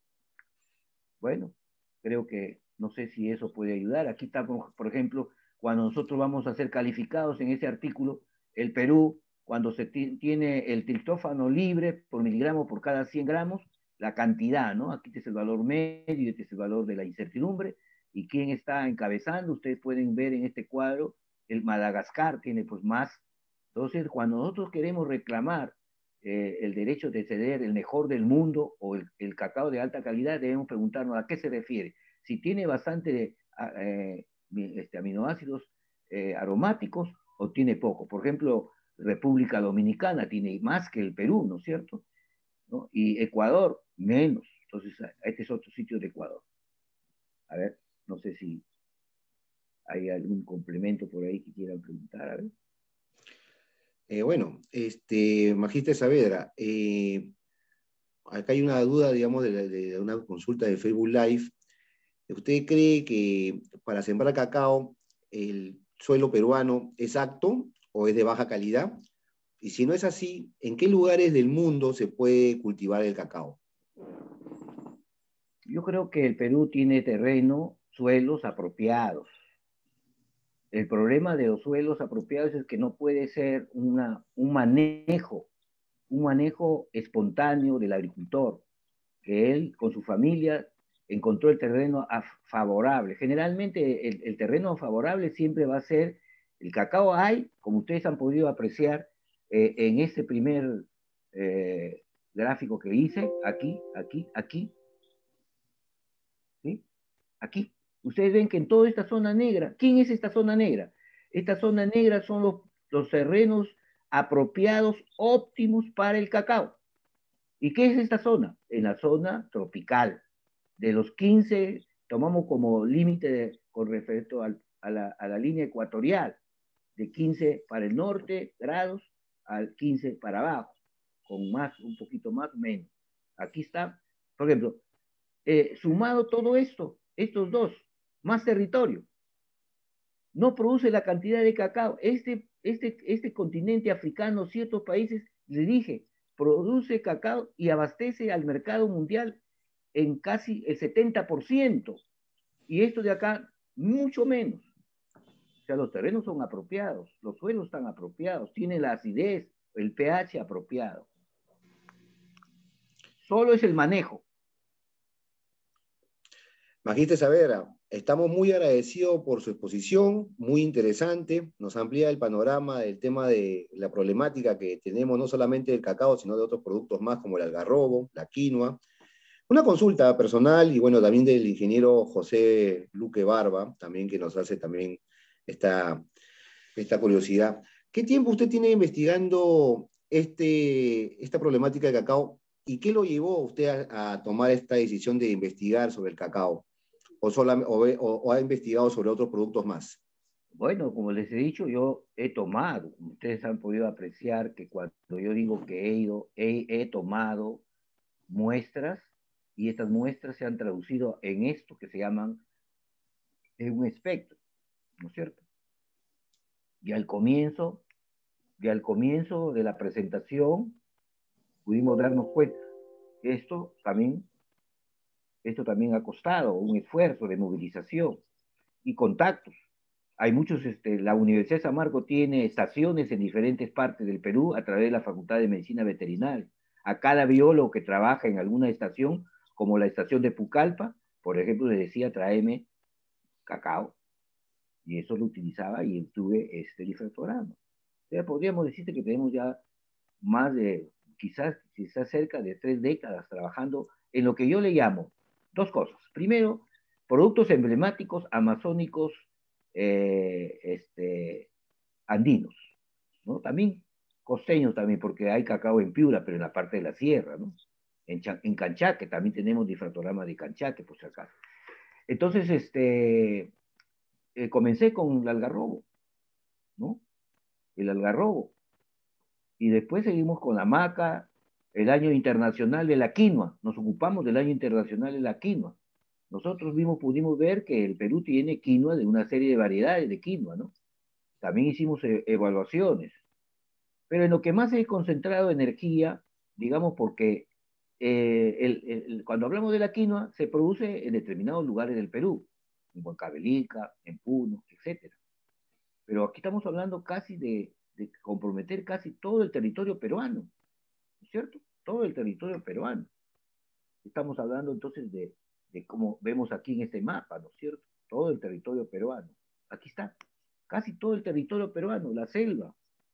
Bueno, creo que no sé si eso puede ayudar. Aquí está, por, por ejemplo, cuando nosotros vamos a ser calificados en ese artículo, el Perú, cuando se tiene el triptófano libre por miligramo por cada cien gramos, la cantidad, ¿no? Aquí este es el valor medio, este es el valor de la incertidumbre, y quién está encabezando, ustedes pueden ver en este cuadro, el Madagascar tiene pues más. Entonces, cuando nosotros queremos reclamar eh, el derecho de ceder el mejor del mundo o el, el cacao de alta calidad, debemos preguntarnos a qué se refiere. Si tiene bastante eh, este, aminoácidos eh, aromáticos o tiene poco. Por ejemplo, República Dominicana tiene más que el Perú, ¿no es cierto? ¿No? Y Ecuador, menos. Entonces, este es otro sitio de Ecuador. A ver, no sé si hay algún complemento por ahí que quieran preguntar, a ver. Eh, bueno, este, Magíster Saavedra, eh, acá hay una duda, digamos, de, de, de una consulta de Facebook Live. ¿Usted cree que para sembrar cacao el suelo peruano es apto o es de baja calidad? Y si no es así, ¿en qué lugares del mundo se puede cultivar el cacao? Yo creo que el Perú tiene terreno, suelos apropiados. El problema de los suelos apropiados es que no puede ser una, un manejo, un manejo espontáneo del agricultor, que él con su familia encontró el terreno favorable. Generalmente el, el terreno favorable siempre va a ser el cacao. Hay, como ustedes han podido apreciar eh, en este primer eh, gráfico que hice, aquí, aquí, aquí, ¿sí? Aquí. Ustedes ven que en toda esta zona negra, ¿quién es esta zona negra? Esta zona negra son los, los terrenos apropiados, óptimos para el cacao. ¿Y qué es esta zona? En la zona tropical. De los quince, tomamos como límite con respecto al, a, la, a la línea ecuatorial, de quince para el norte grados al quince para abajo, con más, un poquito más, menos. Aquí está, por ejemplo, eh, sumado todo esto, estos dos, más territorio, no produce la cantidad de cacao. Este, este, este continente africano, ciertos países, le dije, produce cacao y abastece al mercado mundial en casi el setenta por ciento. Y esto de acá, mucho menos. O sea, los terrenos son apropiados, los suelos están apropiados, tiene la acidez, el pH apropiado. Solo es el manejo. Magíster Saavedra, estamos muy agradecidos por su exposición, muy interesante, nos amplía el panorama del tema de la problemática que tenemos no solamente del cacao, sino de otros productos más como el algarrobo, la quinoa. Una consulta personal y bueno, también del ingeniero José Luque Barba, también que nos hace también esta, esta curiosidad. ¿Qué tiempo usted tiene investigando este, esta problemática del cacao y qué lo llevó a usted a, a tomar esta decisión de investigar sobre el cacao? O, sola, o, o, ¿O ha investigado sobre otros productos más? Bueno, como les he dicho, yo he tomado, ustedes han podido apreciar que cuando yo digo que he ido, he, he tomado muestras, y estas muestras se han traducido en esto que se llaman en un espectro, ¿no es cierto? Y al comienzo, y al comienzo de la presentación, pudimos darnos cuenta que esto también, esto también ha costado un esfuerzo de movilización y contactos. Hay muchos, este, la Universidad de San Marcos tiene estaciones en diferentes partes del Perú a través de la Facultad de Medicina Veterinaria. A cada biólogo que trabaja en alguna estación, como la estación de Pucallpa, por ejemplo, le decía, tráeme cacao. Y eso lo utilizaba y tuve este difractorama. O sea, podríamos decirte que tenemos ya más de, quizás, quizás cerca de tres décadas trabajando en lo que yo le llamo dos cosas. Primero, productos emblemáticos amazónicos eh, este, andinos, ¿no? También costeños también, porque hay cacao en Piura, pero en la parte de la sierra, ¿no? En, en Canchaque también tenemos difractorama de Canchaque, por si acaso. Entonces, este, eh, comencé con el algarrobo, ¿no? El algarrobo. Y después seguimos con la maca, el año internacional de la quinoa. Nos ocupamos del año internacional de la quinoa. Nosotros mismos pudimos ver que el Perú tiene quinoa de una serie de variedades de quinoa, ¿no? También hicimos e evaluaciones. Pero en lo que más he concentrado energía, digamos, porque eh, el, el, cuando hablamos de la quinoa, se produce en determinados lugares del Perú, en Huancavelica, en Puno, etcétera. Pero aquí estamos hablando casi de, de comprometer casi todo el territorio peruano, ¿no es cierto? Todo el territorio peruano. Estamos hablando entonces de, de cómo vemos aquí en este mapa, ¿no es cierto? Todo el territorio peruano. Aquí está, casi todo el territorio peruano, la selva.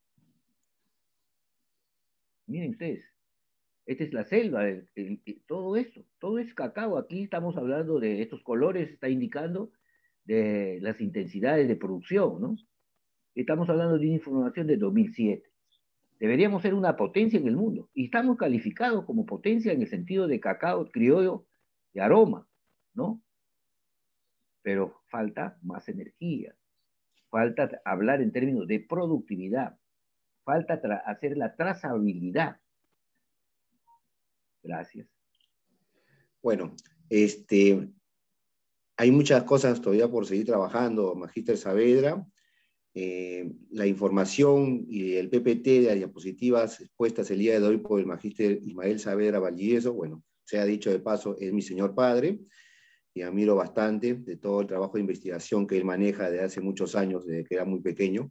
Miren ustedes, esta es la selva, el, el, el, todo esto, todo es cacao. Aquí estamos hablando de estos colores, está indicando de las intensidades de producción, ¿no? Estamos hablando de una información de dos mil siete. Deberíamos ser una potencia en el mundo. Y estamos calificados como potencia en el sentido de cacao criollo de aroma, ¿no? Pero falta más energía. Falta hablar en términos de productividad. Falta hacer la trazabilidad. Gracias. Bueno, este, hay muchas cosas todavía por seguir trabajando, Magíster Saavedra. Eh, la información y el P P T de las diapositivas expuestas el día de hoy por el Magíster Ismael Saavedra Valdivieso, bueno, sea dicho de paso, es mi señor padre, y admiro bastante de todo el trabajo de investigación que él maneja desde hace muchos años, desde que era muy pequeño.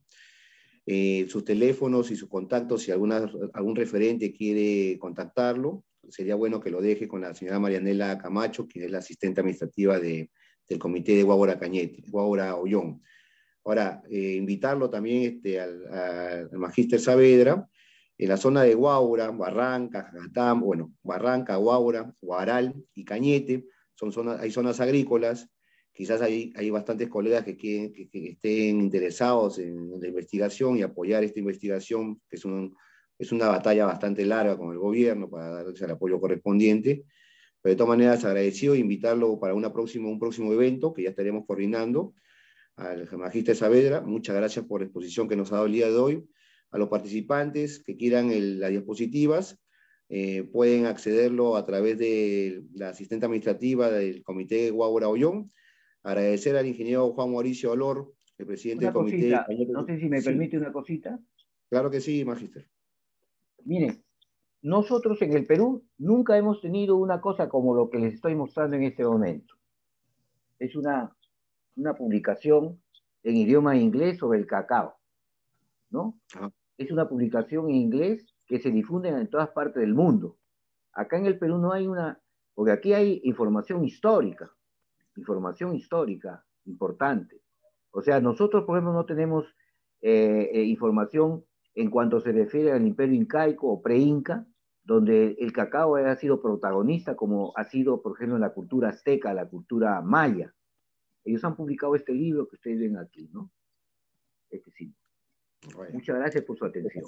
Eh, sus teléfonos y sus contactos, si alguna, algún referente quiere contactarlo, sería bueno que lo deje con la señora Marianela Camacho, que es la asistente administrativa de, del comité de Guaura Cañete, Guaura Ollón. Ahora, eh, invitarlo también este, al, al Magíster Saavedra, en la zona de Guaura, Barranca, Jacatán, bueno, Barranca, Guaura, Guaral y Cañete, son zonas, hay zonas agrícolas. Quizás hay, hay bastantes colegas que, quieren, que, que estén interesados en, en la investigación y apoyar esta investigación, que es, un, es una batalla bastante larga con el gobierno para darles el apoyo correspondiente. Pero de todas maneras, agradecido e invitarlo para una próxima, un próximo evento que ya estaremos coordinando. Al Magíster Saavedra, muchas gracias por la exposición que nos ha dado el día de hoy. A los participantes que quieran el, las diapositivas, eh, pueden accederlo a través de la asistente administrativa del Comité de Guaura Ollón. Agradecer al ingeniero Juan Mauricio Olor, el presidente Una del comité. cosita, no sé si me Sí. permite una cosita. Claro que sí, Magíster. Miren, nosotros en el Perú nunca hemos tenido una cosa como lo que les estoy mostrando en este momento. Es una, una publicación en idioma inglés sobre el cacao, ¿no? Ah. Es una publicación en inglés que se difunde en todas partes del mundo. Acá en el Perú no hay una, porque aquí hay información histórica, información histórica importante. O sea, nosotros, por ejemplo, no tenemos eh, eh, información en cuanto se refiere al imperio incaico o pre-inca, donde el cacao ha sido protagonista, como ha sido, por ejemplo, en la cultura azteca, la cultura maya. Ellos han publicado este libro que ustedes ven aquí, ¿no? Este sí. Bueno. Muchas gracias por su atención.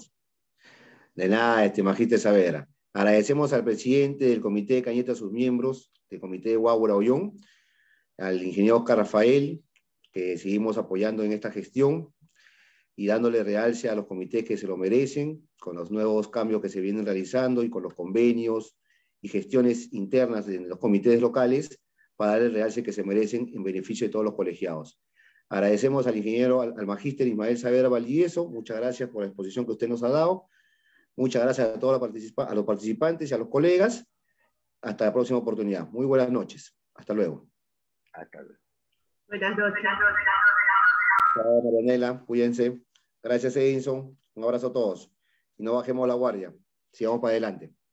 De nada, este Magíster Saavedra. Agradecemos al presidente del Comité de Cañete, a sus miembros del Comité de Guaura Ollón, al ingeniero Oscar Rafael, que seguimos apoyando en esta gestión y dándole realce a los comités que se lo merecen, con los nuevos cambios que se vienen realizando y con los convenios y gestiones internas de los comités locales, para darle el realce que se merecen en beneficio de todos los colegiados. Agradecemos al ingeniero, al, al Magíster Ismael Saavedra Valdivieso, muchas gracias por la exposición que usted nos ha dado, muchas gracias a todos los, participa a los participantes y a los colegas. Hasta la próxima oportunidad. Muy buenas noches. Hasta luego. Hasta luego. Buenas noches. Chao, Marianela, cuídense. Gracias, Edinson. Un abrazo a todos. Y no bajemos la guardia. Sigamos para adelante.